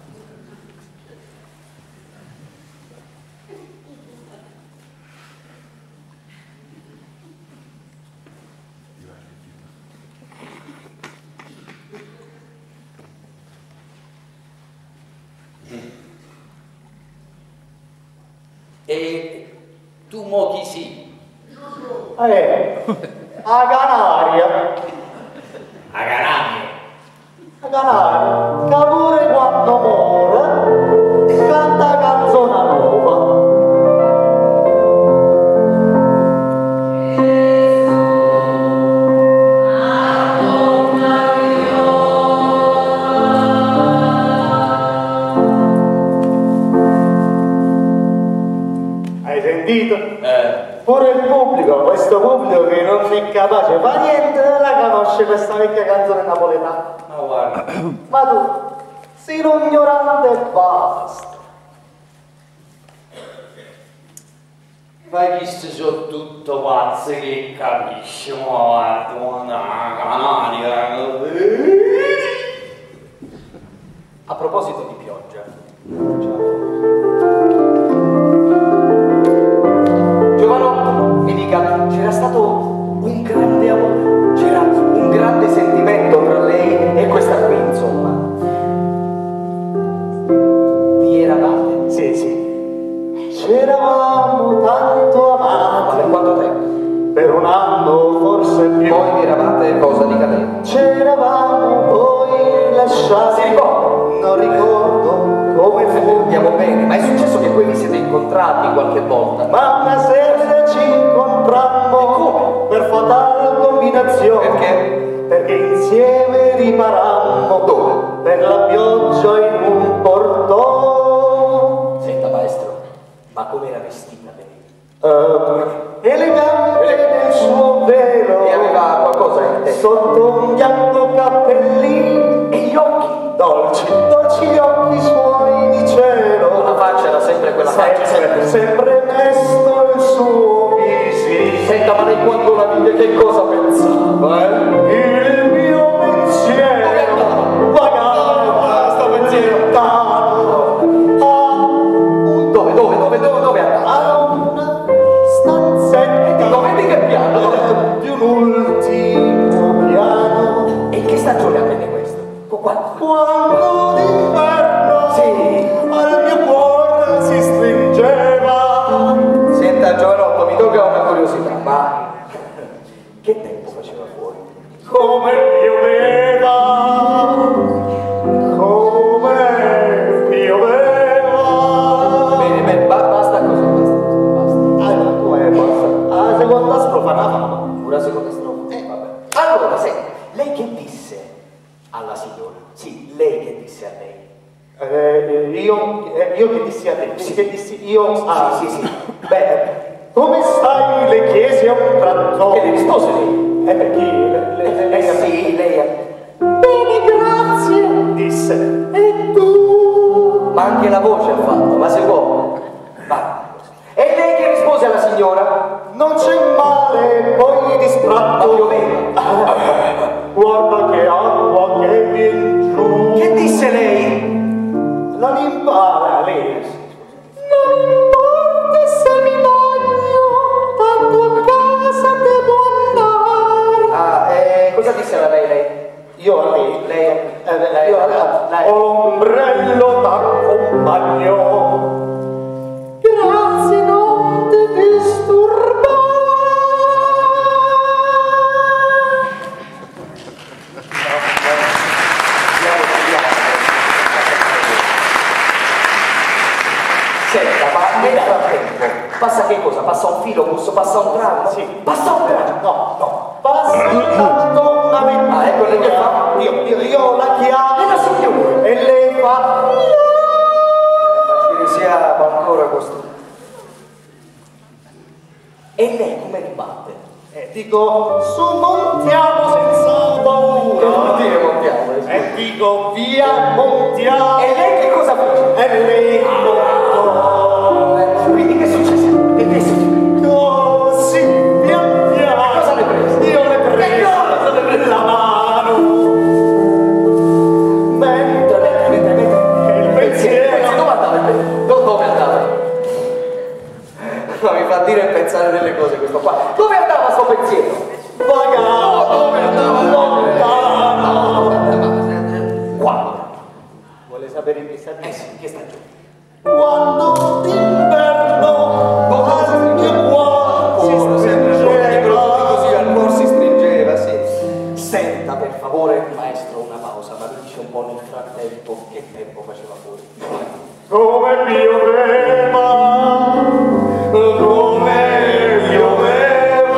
[SPEAKER 7] E tu mo chi si?
[SPEAKER 2] Eh, a Canaria.
[SPEAKER 7] A Canaria.
[SPEAKER 2] A Canaria, che pure quando muore, canta canzone nuova. Hai sentito?
[SPEAKER 7] Eh.
[SPEAKER 2] Pure il pubblico, questo pubblico che non è capace fa niente, la conosce questa vecchia canzone napoletana.
[SPEAKER 7] Ma guarda.
[SPEAKER 2] Ma tu sei un ignorante e basta.
[SPEAKER 7] Ma chi sono tutto pazzi che capisci, ma guarda, una Canaria.
[SPEAKER 1] A proposito di pioggia, Giovanotto, mi dica, c'era stato un grande amore, c'era un grande sentimento tra lei e questa qui, insomma. Vi eravate?
[SPEAKER 2] Sì, sì. C'eravamo tanto
[SPEAKER 1] Ma
[SPEAKER 2] amati.
[SPEAKER 1] per quanto tempo?
[SPEAKER 2] Per un anno, forse più.
[SPEAKER 1] Poi vi eravate cosa di cadere?
[SPEAKER 2] C'eravamo poi lasciati.
[SPEAKER 1] Si ricorda?
[SPEAKER 2] Non ricordo come fu.
[SPEAKER 1] Andiamo bene, ma è successo che poi vi siete incontrati qualche volta?
[SPEAKER 2] Ma una sera ci incontrammo.
[SPEAKER 1] E come?
[SPEAKER 2] Per fatale combinazione.
[SPEAKER 1] Perché?
[SPEAKER 2] Perché insieme riparammo.
[SPEAKER 1] Dove?
[SPEAKER 2] Per la pioggia in un portone.
[SPEAKER 1] Senta maestro, ma come era vestita lei?
[SPEAKER 2] Uh, elegante nel suo velo.
[SPEAKER 1] E aveva qualcosa in testa?
[SPEAKER 2] Sotto un bianco cappellino.
[SPEAKER 1] E gli occhi?
[SPEAKER 2] Dolci, dolci gli occhi suoi di cielo.
[SPEAKER 1] La faccia era sempre quella faccia.
[SPEAKER 2] Sempre, sempre mesto il suo visino.
[SPEAKER 1] Senta, ma lei quando la vide che cosa pensava, eh?
[SPEAKER 2] Il mio pensiero vagava, sto pensiero lontano. A
[SPEAKER 1] Dove, dove, dove, dove, dove andava?
[SPEAKER 2] a una stanzetta.
[SPEAKER 1] Dove, di che piano?
[SPEAKER 2] Di un ultimo piano.
[SPEAKER 1] E in che stagione avvenne questo? Quando?
[SPEAKER 2] Quando d'inverno
[SPEAKER 1] Sì.
[SPEAKER 2] al mio cuore si stringeva.
[SPEAKER 1] Senta, giovanotto, mi tocca una curiosità, ma che tempo faceva fuori?
[SPEAKER 2] Come pioveva, come pioveva.
[SPEAKER 1] Bene, bene, ba- basta così, basta così, basta.
[SPEAKER 2] Ah, no, come basta? Ah, la seconda strofa la fama.
[SPEAKER 1] Una seconda strofa? Eh, vabbè. Allora, senta, lei che disse alla signora? Sì, lei che disse a lei?
[SPEAKER 2] Eh, io, eh, io che dissi a te?
[SPEAKER 1] Sì.
[SPEAKER 2] Che dissi io? Ah,
[SPEAKER 1] Sì, sì, sì. Beh,
[SPEAKER 2] come stai? Le chiesi a un tratto.
[SPEAKER 1] che le rispose lei?
[SPEAKER 2] Eh, perché le, le, lei ha
[SPEAKER 1] Sì, lei ha...
[SPEAKER 2] bene, grazie, disse. E tu?
[SPEAKER 1] Ma anche la voce ha fatto, ma se vuole. Va. E lei che rispose alla signora?
[SPEAKER 2] Non c'è male, poi distratto.
[SPEAKER 1] Ma pioveva.
[SPEAKER 2] Guarda che acqua che viene giù.
[SPEAKER 1] Che disse lei?
[SPEAKER 2] Non impara lei. Non importa se mi bagno, tanto a casa devo andare.
[SPEAKER 1] Ah, eh, cosa disse a lei lei?
[SPEAKER 2] Io a lei,
[SPEAKER 1] Lei,
[SPEAKER 2] eh,
[SPEAKER 1] lei,
[SPEAKER 2] io a
[SPEAKER 1] lei.
[SPEAKER 2] lei, ho l'ombrello d'accompagno.
[SPEAKER 1] Senta, ma nel frattempo, passa che cosa? Passa un filobus, passa un tram?
[SPEAKER 2] Sì.
[SPEAKER 1] Passa un tram?
[SPEAKER 2] No, no. Passa soltanto una vettura.
[SPEAKER 1] Ah, ecco lei che fa?
[SPEAKER 2] Io, io, io ho la chiave.
[SPEAKER 1] E la signora?
[SPEAKER 2] E lei fa...
[SPEAKER 1] Ci risiamo ancora questo. E lei come ribatte?
[SPEAKER 2] E dico, su montiamo senza paura.
[SPEAKER 1] Che vuol dire montiamo?
[SPEAKER 2] E dico, via montiamo.
[SPEAKER 1] E lei che cosa fece?
[SPEAKER 2] E lei montò.
[SPEAKER 1] Eh, quindi che successe? E che successe?
[SPEAKER 2] Così, pian piano.
[SPEAKER 1] Cosa le prese?
[SPEAKER 2] Io le presi.
[SPEAKER 1] Che cosa le prese?
[SPEAKER 2] La mano. Mentre
[SPEAKER 1] Mentre, mentre, mentre.
[SPEAKER 2] il pensiero.
[SPEAKER 1] Dove andava il pensiero? Do- Dove andava? Ma mi fa dire e pensare delle cose questo qua. Dove andava sto pensiero?
[SPEAKER 2] Vagava.
[SPEAKER 1] Dove andava?
[SPEAKER 2] Lontano.
[SPEAKER 1] Quando?
[SPEAKER 2] Vuole sapere in che stagione?
[SPEAKER 1] Eh sì, che stagione?
[SPEAKER 2] Quando d'inverno al mio cuore si
[SPEAKER 1] Ora, sempre
[SPEAKER 2] stringeva.
[SPEAKER 1] così al cuore si stringeva, sì. Senta, per favore, maestro, una pausa, ma mi dice un po' nel frattempo che tempo faceva fuori.
[SPEAKER 2] Come pioveva, come pioveva.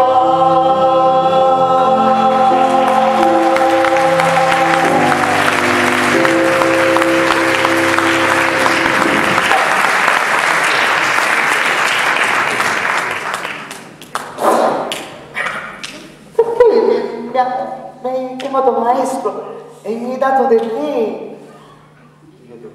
[SPEAKER 2] Mi ha mi hai chiamato maestro e mi hai dato del lei.
[SPEAKER 1] Io devo...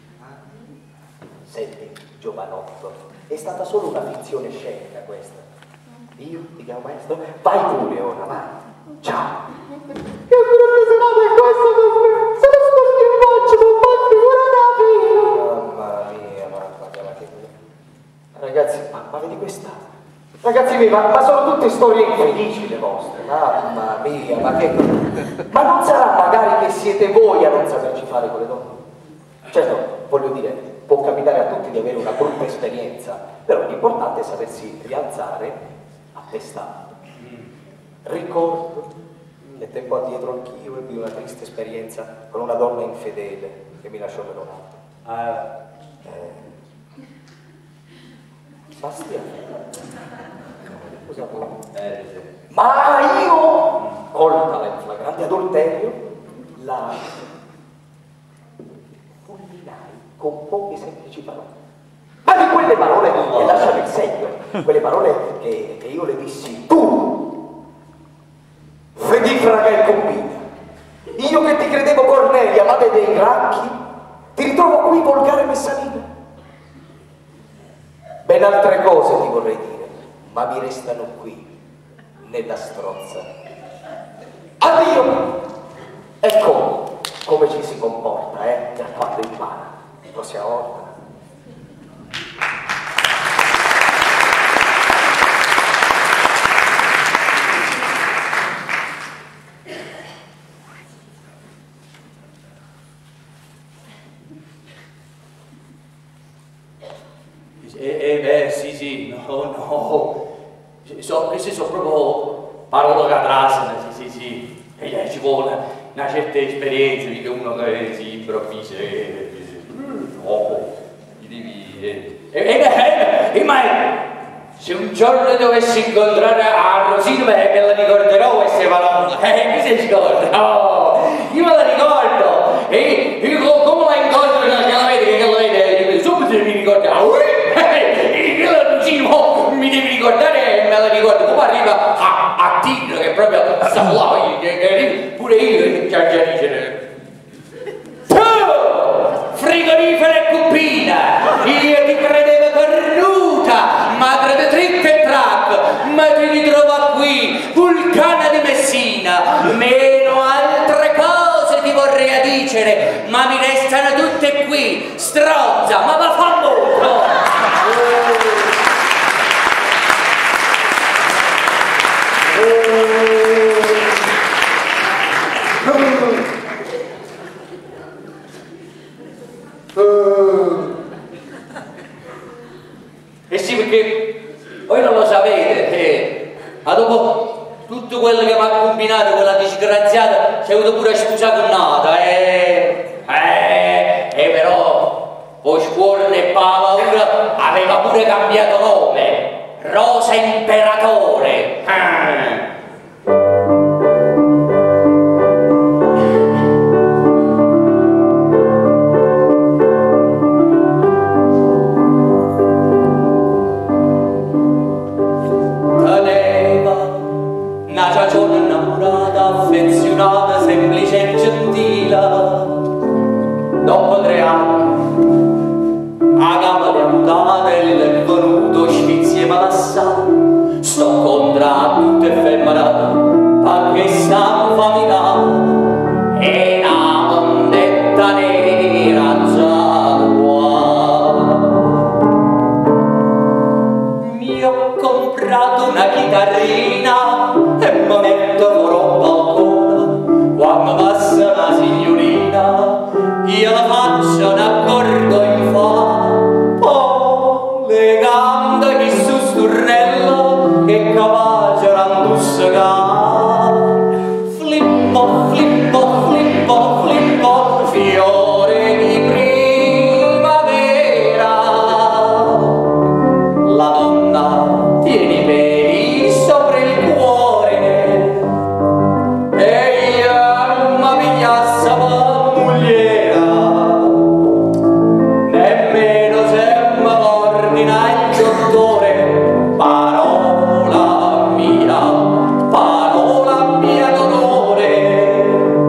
[SPEAKER 1] Senti, giovanotto, è stata solo una finzione scenica questa. Io ti chiamo maestro? Vai pure ora, vai. Ciao.
[SPEAKER 2] Che brutta serata è questa per me? Sono stato in faccia, non fa figura da
[SPEAKER 1] Mamma mia, mamma mia, ma che... Ragazzi, ma, ma vedi questa? Ragazzi miei, ma, ma sono tutte storie infelici le vostre. Mamma mia, ma che... Ma non sarà magari che siete voi a non saperci fare con le donne? Certo, voglio dire, può capitare a tutti di avere una brutta esperienza, però l'importante è sapersi rialzare a testa alta. Ricordo che tempo addietro anch'io ebbi una triste esperienza con una donna infedele che mi lasciò per un altro. Eh, Bastiano, cosa vuoi? Ma io, coltala in flagrante adulterio, la fulminai con poche semplici parole. Ma di quelle parole che lasciano il segno, quelle parole che, che io le dissi, tu, fedifraga e combina, io che ti credevo Cornelia, madre dei granchi, ti ritrovo qui volgare messalina. Ben altre cose ti vorrei dire, ma mi restano qui, nella strozza. Addio! Ecco come ci si comporta, eh, da quando impara. Prossima volta.
[SPEAKER 7] Eh, eh, beh, sì, sì, no, no. So, queste sono proprio parole che trasano, sì, sì, sì. E eh, ci vuole una certa esperienza, mica uno che si improvvisa e... No, gli devi... E, e, e, e, ma se un giorno dovessi incontrare a Rosino me, me la ricorderò queste parole. Eh, chi si scorda? No, io me la ricordo. E io come la incontro che la vede, che la vede, subito mi ricorda. Io la Rosino mi devi ricordare e me la ricordo. Come arriva a, a Tigre, che proprio sta là, che, che, pure io che già già dice... Frigorifera e cupina, io ti credevo cornuta, madre di trick e track, ma ti ritrovo qui, vulcana di Messina, meno altre cose ti vorrei dicere, ma mi restano tutte qui, stronza, ma va fa molto! Eh sì, perché voi non lo sapete, eh, ma dopo tutto quello che mi ha combinato quella disgraziata si è avuto pure a scusare con nata, eh, eh, eh, però Oscuorne e paura aveva pure cambiato nome, Rosa Imperatore. Ah. Una ciaciona innamorata, affezionata, semplice e gentile. Dopo tre anni, a gamba di ammutate, il è venuto sfizie malassate. Sto contra tutte femmine, perché siamo familiari. E una vendetta nera già tua. Mi ho comprato una chitarrina e mi metto fuori un balcone. Quando passa una signorina io la faccio un accordo in fa, poi le gambe chi su sturnello che capace randussicare. Flippo, flippo, flippo, flippo, fiore di primavera. La donna tiene i peli sopra il cuore e io mi pigliassa per mogliera, nemmeno se mi ordina il dottore. Parola mia, parola mia d'onore.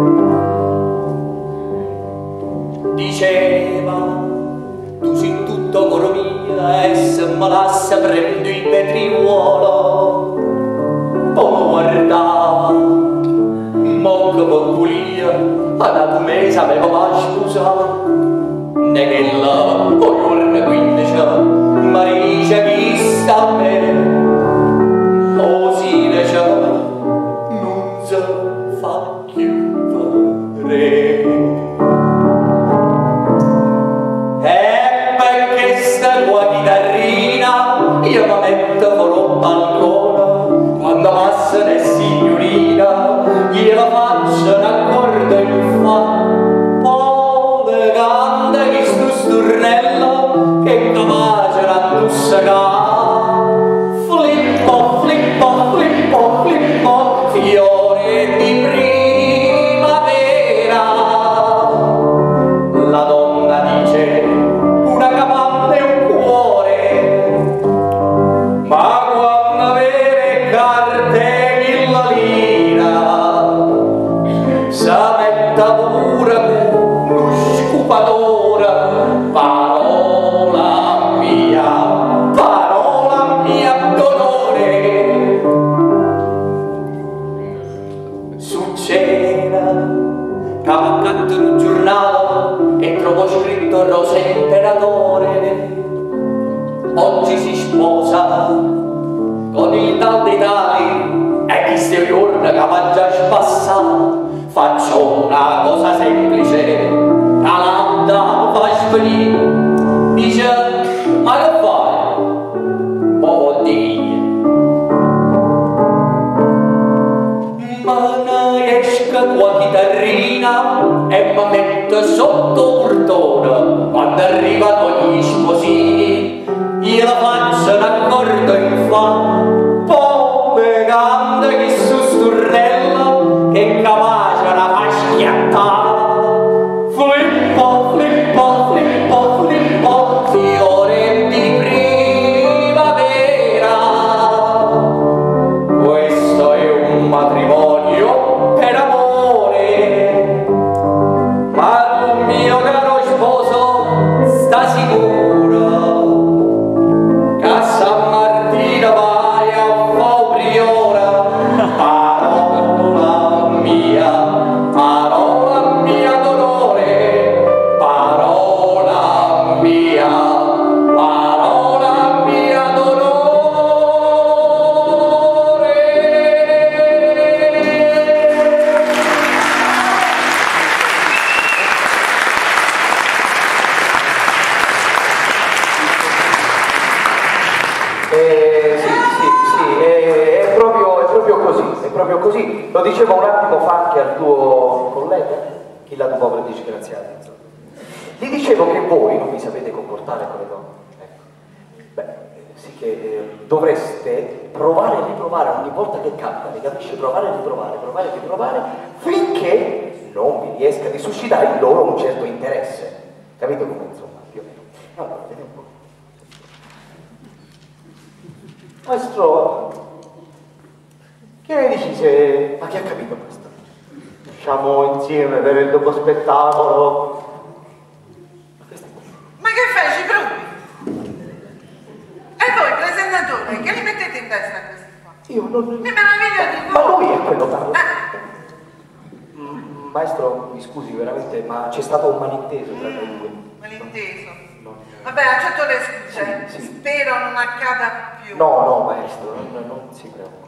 [SPEAKER 7] Diceva, tu sei tutto coro mia e se me lascia prendo il vetriuolo. Poi guardava, mo che pocculia, ad un mese avevo mai sposato. Ne che là, poi giorno quindici, mi dice chi sta bene. Così dice, non si fa chiudere. E perché sta tua chitarrina io mi metto fuori un balcone. Quando passa le signorina gliela faccio un accordo in fa, poi le canta chi stu sturnello che capace randussicare. Flippo, flippo, flippo, flippo, fiore di primavera. La donna dice una capanna e un cuore, ma quando avere carte mille lira sa metta pure uno scupatore. Parola mia, parola mia d'onore. Succeda che accanto in un giornale e trovo scritto Rosa Imperatore. Oggi si sposa con il tal dei tali e chi si ricorda che va già spassato. Faccio una cosa semplice, la latta fa svenire. Dice, ma che fai? Può dire. Ma ne esca tua chitarrina e mi metto sotto portone. Quando arrivano gli sposini io la faccio un accordo in fa, poi le canta chi su sturnello che capace la fa schiattare. Flippo, flippo, flippo, flippo, fiore di primavera. Questo è un matrimonio per amore, ma tu mio caro sposo sta sicuro che a San Martino vai a fa priora. Parola mia, parola mia d'onore, parola mia, parola mia d'onore.
[SPEAKER 1] Eh, sì, sì, sì, è, è proprio, è proprio così, è proprio così. Lo dicevo un attimo fa anche al tuo collega, chi la tua povera disgraziata, insomma. Gli dicevo che voi non vi sapete comportare con le donne. Ecco. Beh, sì che eh, dovreste provare e riprovare ogni volta che capita, mi capisce? Provare e riprovare, provare e riprovare, finché non vi riesca di suscitare in loro un certo interesse. Capito come, insomma, più o meno? Allora, vediamo un po'. Maestro, che ne dici se... Ma chi ha capito questo? Usciamo insieme per il dopo spettacolo.
[SPEAKER 6] Ma che fai, ci provi? E voi, presentatori, che li mettete in testa a questi qua?
[SPEAKER 1] Io non...
[SPEAKER 6] Mi meraviglio di voi!
[SPEAKER 1] Ma lui è quello parlo.
[SPEAKER 6] Eh.
[SPEAKER 1] Mm, Maestro, mi scusi veramente, ma c'è stato un malinteso tra noi due.
[SPEAKER 6] Malinteso?
[SPEAKER 1] No.
[SPEAKER 6] Vabbè, accetto le scuse.
[SPEAKER 1] Sì, sì.
[SPEAKER 6] Spero non accada più.
[SPEAKER 1] No, no, maestro, non, non si preoccupi.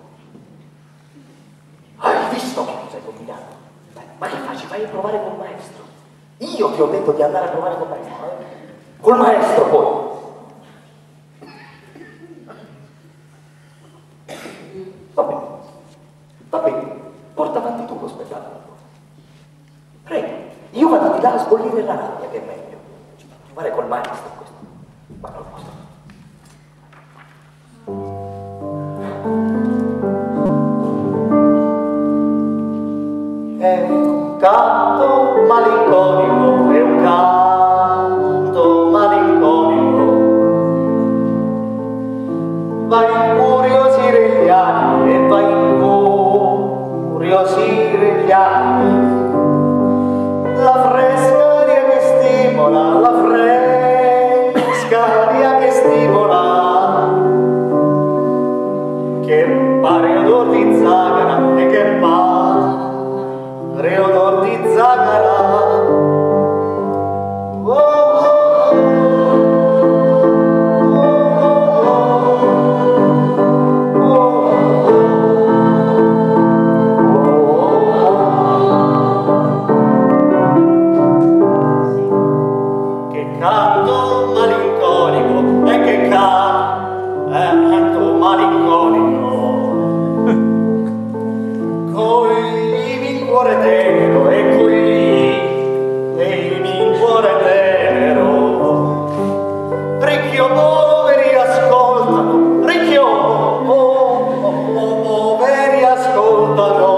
[SPEAKER 1] Hai visto che cosa hai combinato? Ma che fai? Ci fai provare col maestro? Io ti ho detto di andare a provare col maestro. Eh? Col maestro poi. Va bene, va bene, porta avanti tu lo spettacolo. Prego, io vado di là a sbollire la rabbia, che è meglio. Ci fa provare col maestro questo. Ma non posso. È un canto malinconico, è un canto malinconico, va a incuriosire gli animi e va a incuriosire gli animi, la fresca aria che stimola, la fresca aria che stimola, che pare odor di zagara e che pare odor di zagara. Oh, oh, oh, oh. Che canto malinconico e che canto malinconico cogli cuore tenero e cogli e il cuore tenero, ricchio poveri ascoltano, ricchio oh, oh, oh, poveri ascoltano,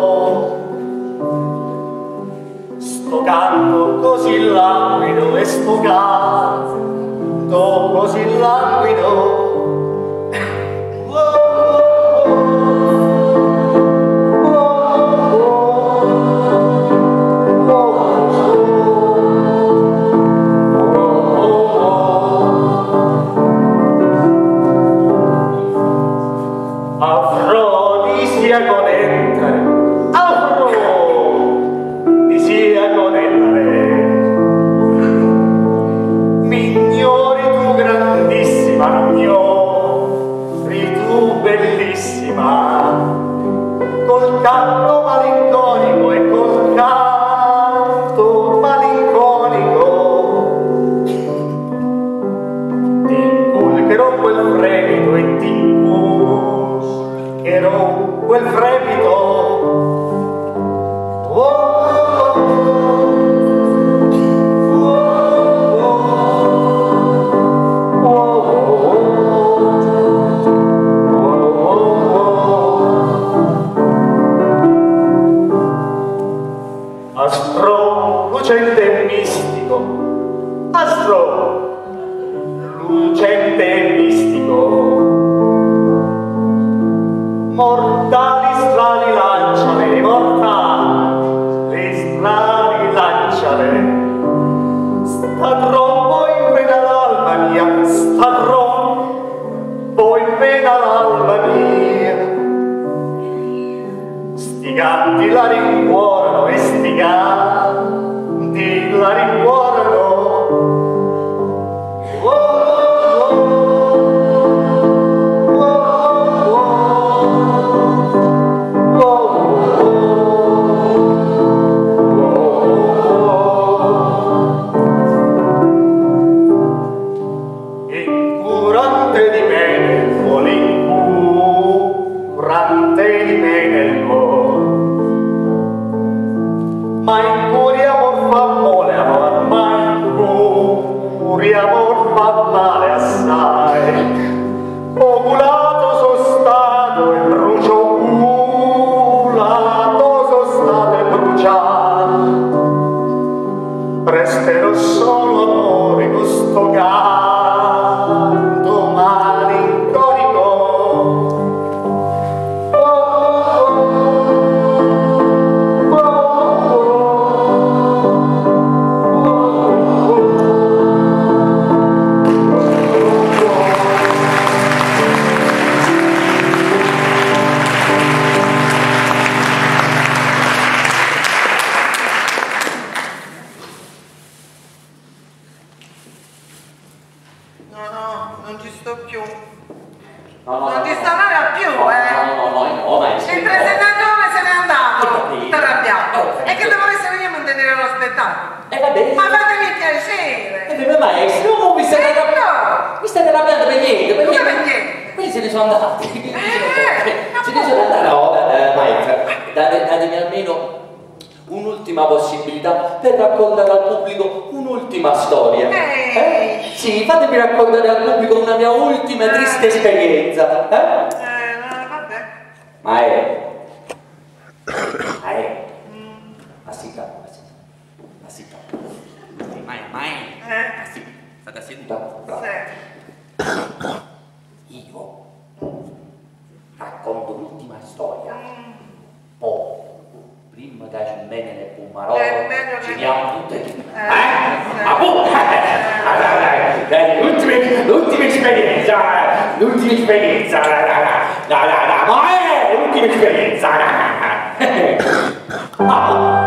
[SPEAKER 1] sto canto così languido e sto canto così languido. Col canto malinconico e col canto malinconico ti inculcherò quel fremito e ti inculcherò quel fremito. Oh, oh, oh, oh, oh. Astro lucente e mistico, astro lucente e mistico, mortali strali lanciale, mortali strali lanciale, sta troppo in pena l'alba mia, sta troppo in pena l'alba mia, sti gatti la rincuorano e sti gatti la rincuorano. Oh, oh, oh, oh, oh, oh. Incurante di me nel cuore, incurante di me nel cuore, ma incuria amor fa mole amor, ma incuria
[SPEAKER 7] No, no,
[SPEAKER 6] non ti
[SPEAKER 7] no,
[SPEAKER 6] stanare più,
[SPEAKER 7] no,
[SPEAKER 6] eh.
[SPEAKER 7] No, no, no, no, maestro.
[SPEAKER 6] Il presentatore se n'è andato,
[SPEAKER 7] Capito.
[SPEAKER 6] arrabbiato.
[SPEAKER 7] Oh,
[SPEAKER 6] E che dovreste venire a mantenere lo spettacolo?
[SPEAKER 7] Eh, va bene.
[SPEAKER 6] Ma fatemi piacere.
[SPEAKER 7] Eh, beh, maestro, non mi state
[SPEAKER 6] Eh,
[SPEAKER 7] arrabbiando. Mi state arrabbiando per niente, perché...
[SPEAKER 6] Come per niente?
[SPEAKER 7] Quelli se ne sono andati.
[SPEAKER 6] Eh,
[SPEAKER 7] se ne sono andati. No, eh, maestra, date- datemi almeno un'ultima possibilità per raccontare al pubblico un'ultima storia.
[SPEAKER 6] Ehi.
[SPEAKER 7] Eh? Sì, fatemi raccontare al pubblico una mia ultima triste esperienza. Eh?
[SPEAKER 6] Eh, vabbè.
[SPEAKER 7] Maestro. Maestro. Ma sì, calma, ma sì. Ma sì, calma. Mai, mai.
[SPEAKER 6] Eh.
[SPEAKER 7] Ma sì, state seduta. Brava.
[SPEAKER 6] Sì.
[SPEAKER 7] Io racconto l'ultima storia. Poi, prima da Cimene nel Pumarolo,
[SPEAKER 6] È meglio che-
[SPEAKER 7] giriamo tutte e due.
[SPEAKER 6] Eh,
[SPEAKER 7] Eh?
[SPEAKER 6] sì.
[SPEAKER 7] Ma pure! Allora, dai, l'ultima l'ultima esperienza, l'ultima esperienza, la, la, la, la, la, la, ma è l'ultima esperienza. Ah.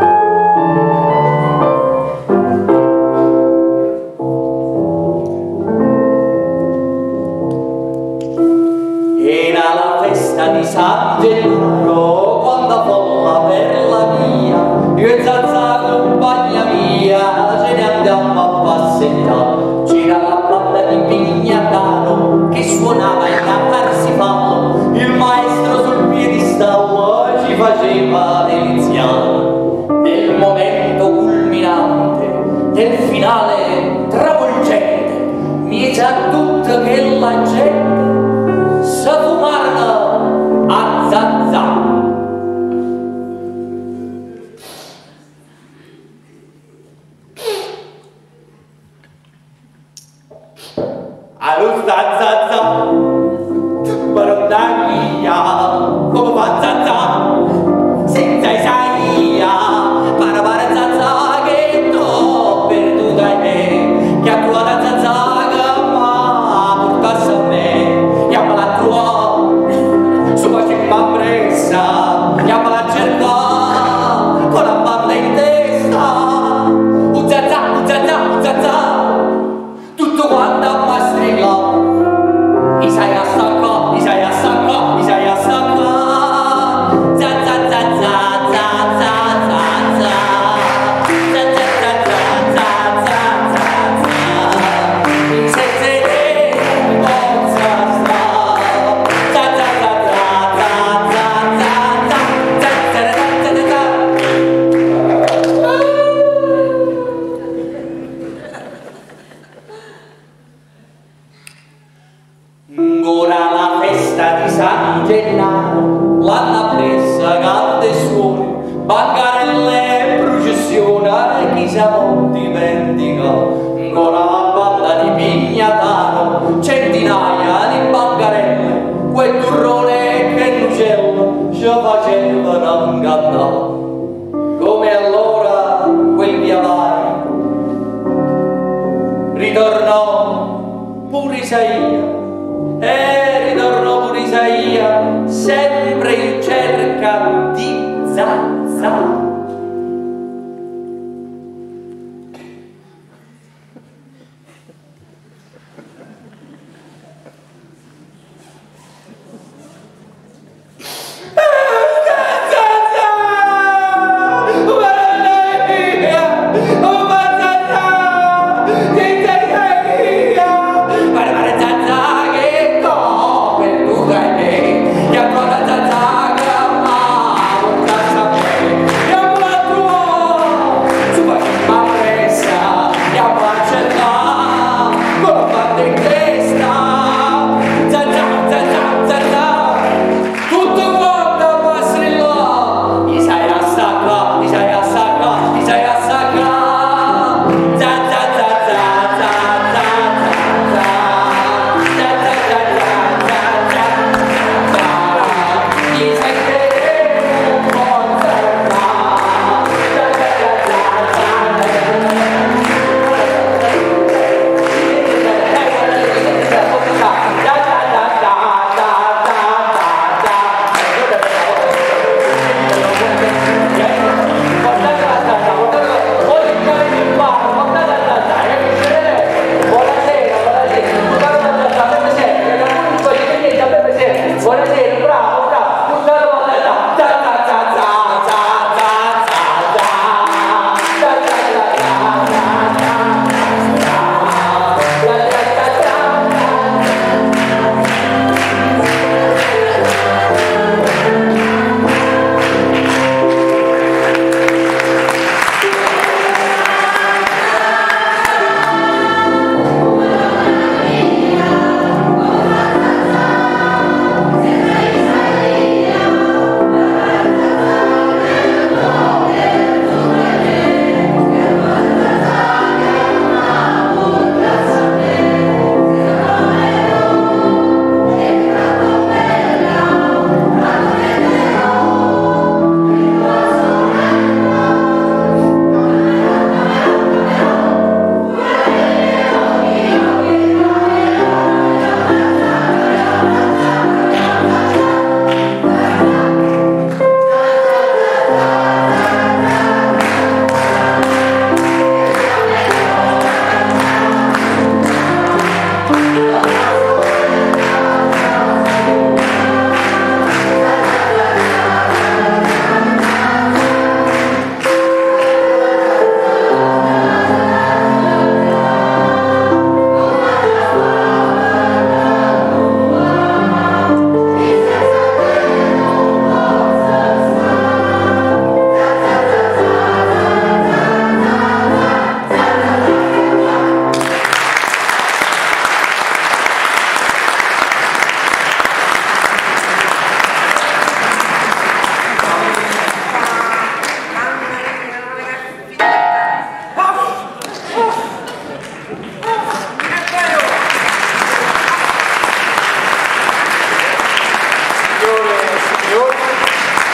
[SPEAKER 7] Era la festa di San Gennaro, quando folla per la via, io e Zazza compagna mia, ce ne andiamo a passeggiare. C'era la banda di Pignataro che suonava in Carsifallo, il maestro sul piedistallo ci faceva deliziare. Nel momento culminante del finale travolgente, mi sa tutto che la gente sa fumarla a Zazza. Allo sta Zazza, parondaglia, come fa Zazza? Senza Isaia, para para Zazza che t'ho perduta in me, che a tua da Zazza che m'ha portato a me, chiama la tua, su qua c'è ma presa, chiama la cerca, con la banda in testa, un Zazza, un Zazza, un Zazza, tutto quanto a mastrilla, Isaia sta qua, Isaia sta qua, Isaia sta qua, Zazza, Zazza, Zazza, Zazza, Zazza, Zazza, Zazza, Zazza, in sette pozza sta, Zazza, Zazza, Zazza, Zazza, Zazza, Ora la festa di San Gennaro, l'hanno presa cante e suoni, bancarelle e processione, e chi se non dimentica, ancora la banda di Pignataro, centinaia di bancarelle, quel turrone che l'uccello ci facevano cantare. Come allora quel via vai, ritornò pure Isaia, e ritornò pure Isaia, sempre in cerca di Zazza. Yeah.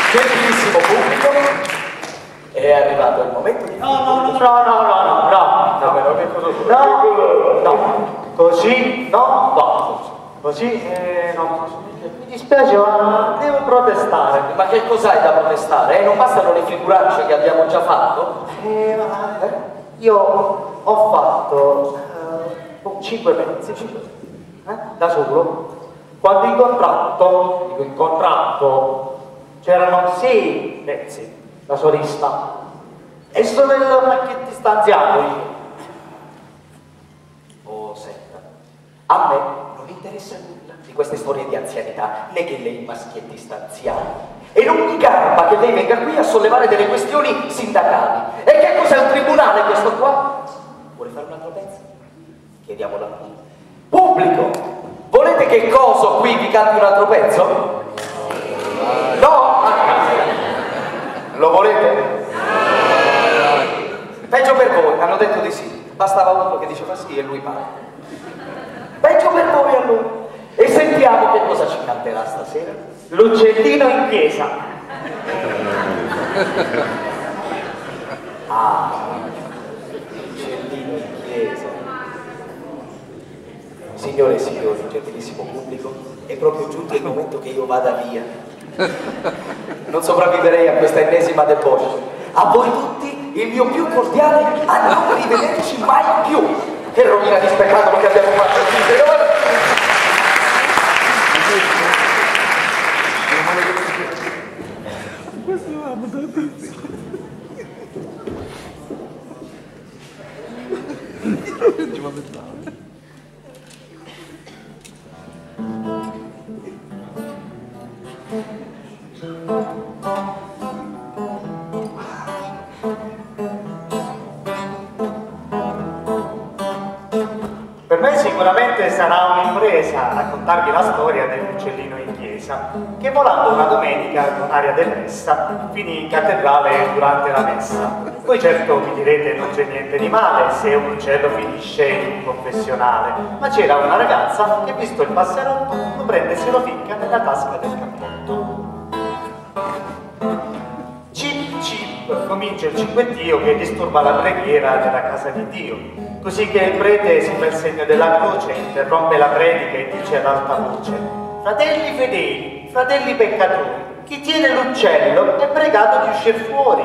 [SPEAKER 1] Gentilissimo pubblico, è arrivato il momento di...
[SPEAKER 2] No, no, no, no, no, no, no, no, no, che cosa no, no, così no, no, così eh, no. Mi dispiace, ma devo protestare.
[SPEAKER 1] Ma che cos'hai da protestare? Eh? Non bastano le figuracce che abbiamo già fatto?
[SPEAKER 2] Eh, ma, eh, io ho fatto eh, cinque pezzi, cinque, eh, da solo. Quando in contratto, dico in contratto, c'erano sei pezzi da solista. E sono nel pacchetti stanziato io.
[SPEAKER 1] Oh, senta, a me non interessa nulla di queste storie di anzianità, né che lei maschietti stanziali. E non mi garba che lei venga qui a sollevare delle questioni sindacali. E che cos'è un tribunale questo qua? Vuole fare un altro pezzo? Chiediamolo a lui. Pubblico, volete che coso qui vi canti un altro pezzo? No? A casa. Lo volete? Peggio per voi, hanno detto di sì. Bastava uno che diceva sì e lui parte. Peggio per voi allora. E sentiamo che cosa ci canterà stasera.
[SPEAKER 2] L'uccellino in chiesa.
[SPEAKER 1] Ah, l'uccellino in chiesa. Signore e signori, gentilissimo pubblico, è proprio giunto il momento che io vada via. Non sopravviverei a questa ennesima debauche. A voi tutti il mio più cordiale a non rivederci mai più. Che rovina di spettacolo che abbiamo fatto qui.
[SPEAKER 2] Per me sicuramente sarà un'impresa raccontarvi la storia dell'uccellino in chiesa, che volando una domenica con aria depressa finì in cattedrale durante la messa. Voi certo mi direte non c'è niente di male se un uccello finisce in un confessionale, ma c'era una ragazza che visto il passerotto lo prende e se lo ficca nella tasca del cappotto. Cip cip comincia il cinguettio che disturba la preghiera della casa di Dio. Così che il prete si fa il segno della croce, interrompe la predica e dice ad alta voce: fratelli fedeli, fratelli peccatori, chi tiene l'uccello è pregato di uscire fuori.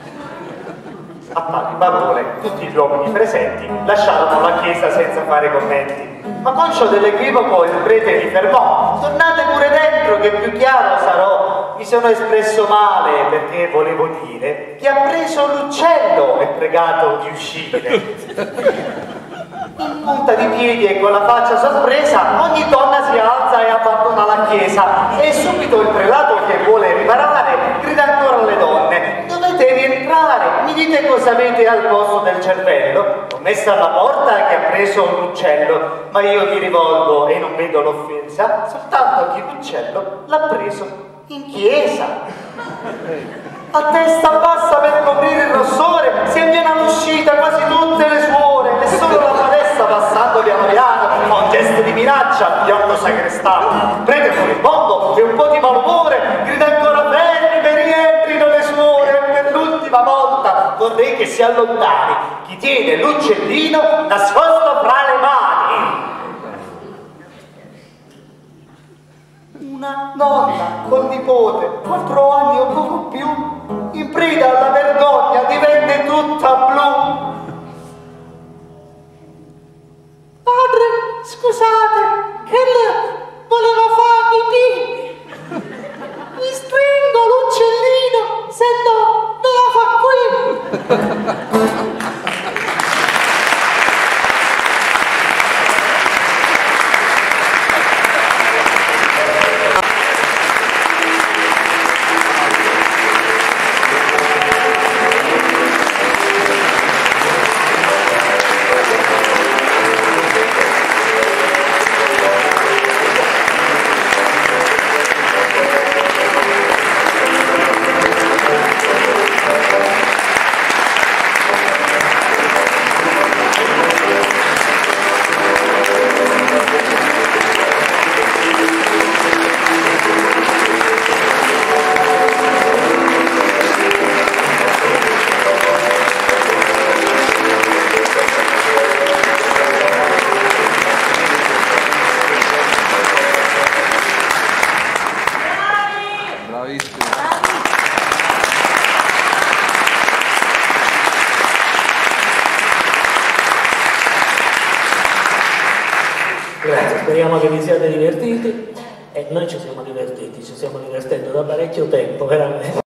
[SPEAKER 2] A tali parole tutti gli uomini presenti lasciarono la chiesa senza fare commenti. Ma conscio dell'equivoco il prete li fermò: tornate pure dentro che più chiaro sarò. Mi sono espresso male perché volevo dire: chi ha preso l'uccello è pregato di uscire. In punta di piedi e con la faccia sorpresa ogni donna si alza e abbandona la chiesa e subito il prelato che vuole riparare grida ancora alle donne: dovete rientrare, mi dite cosa avete al posto del cervello? Ho messo alla porta che ha preso un uccello, ma io mi rivolgo e non vedo l'offesa soltanto chi l'uccello l'ha preso in chiesa. A testa bassa per coprire il rossore si avviene all'uscita quasi tutte le suore e solo la badessa passando piano piano fa un gesto di minaccia al biondo sacrestano, prende fuori il mondo e un po' di malumore grida ancora: fermi, per rientrino le suore e per l'ultima volta vorrei che si allontani chi tiene l'uccellino nascosto fra le mani. Una nonna col nipote, quattro anni o poco più, in preda alla vergogna divenne tutta blu. Padre, scusate, che le voleva fare pipì. Mi stringo l'uccellino, se no me la fa qui.
[SPEAKER 9] speriamo che vi siate divertiti e noi ci siamo divertiti, ci stiamo divertendo da parecchio tempo, veramente.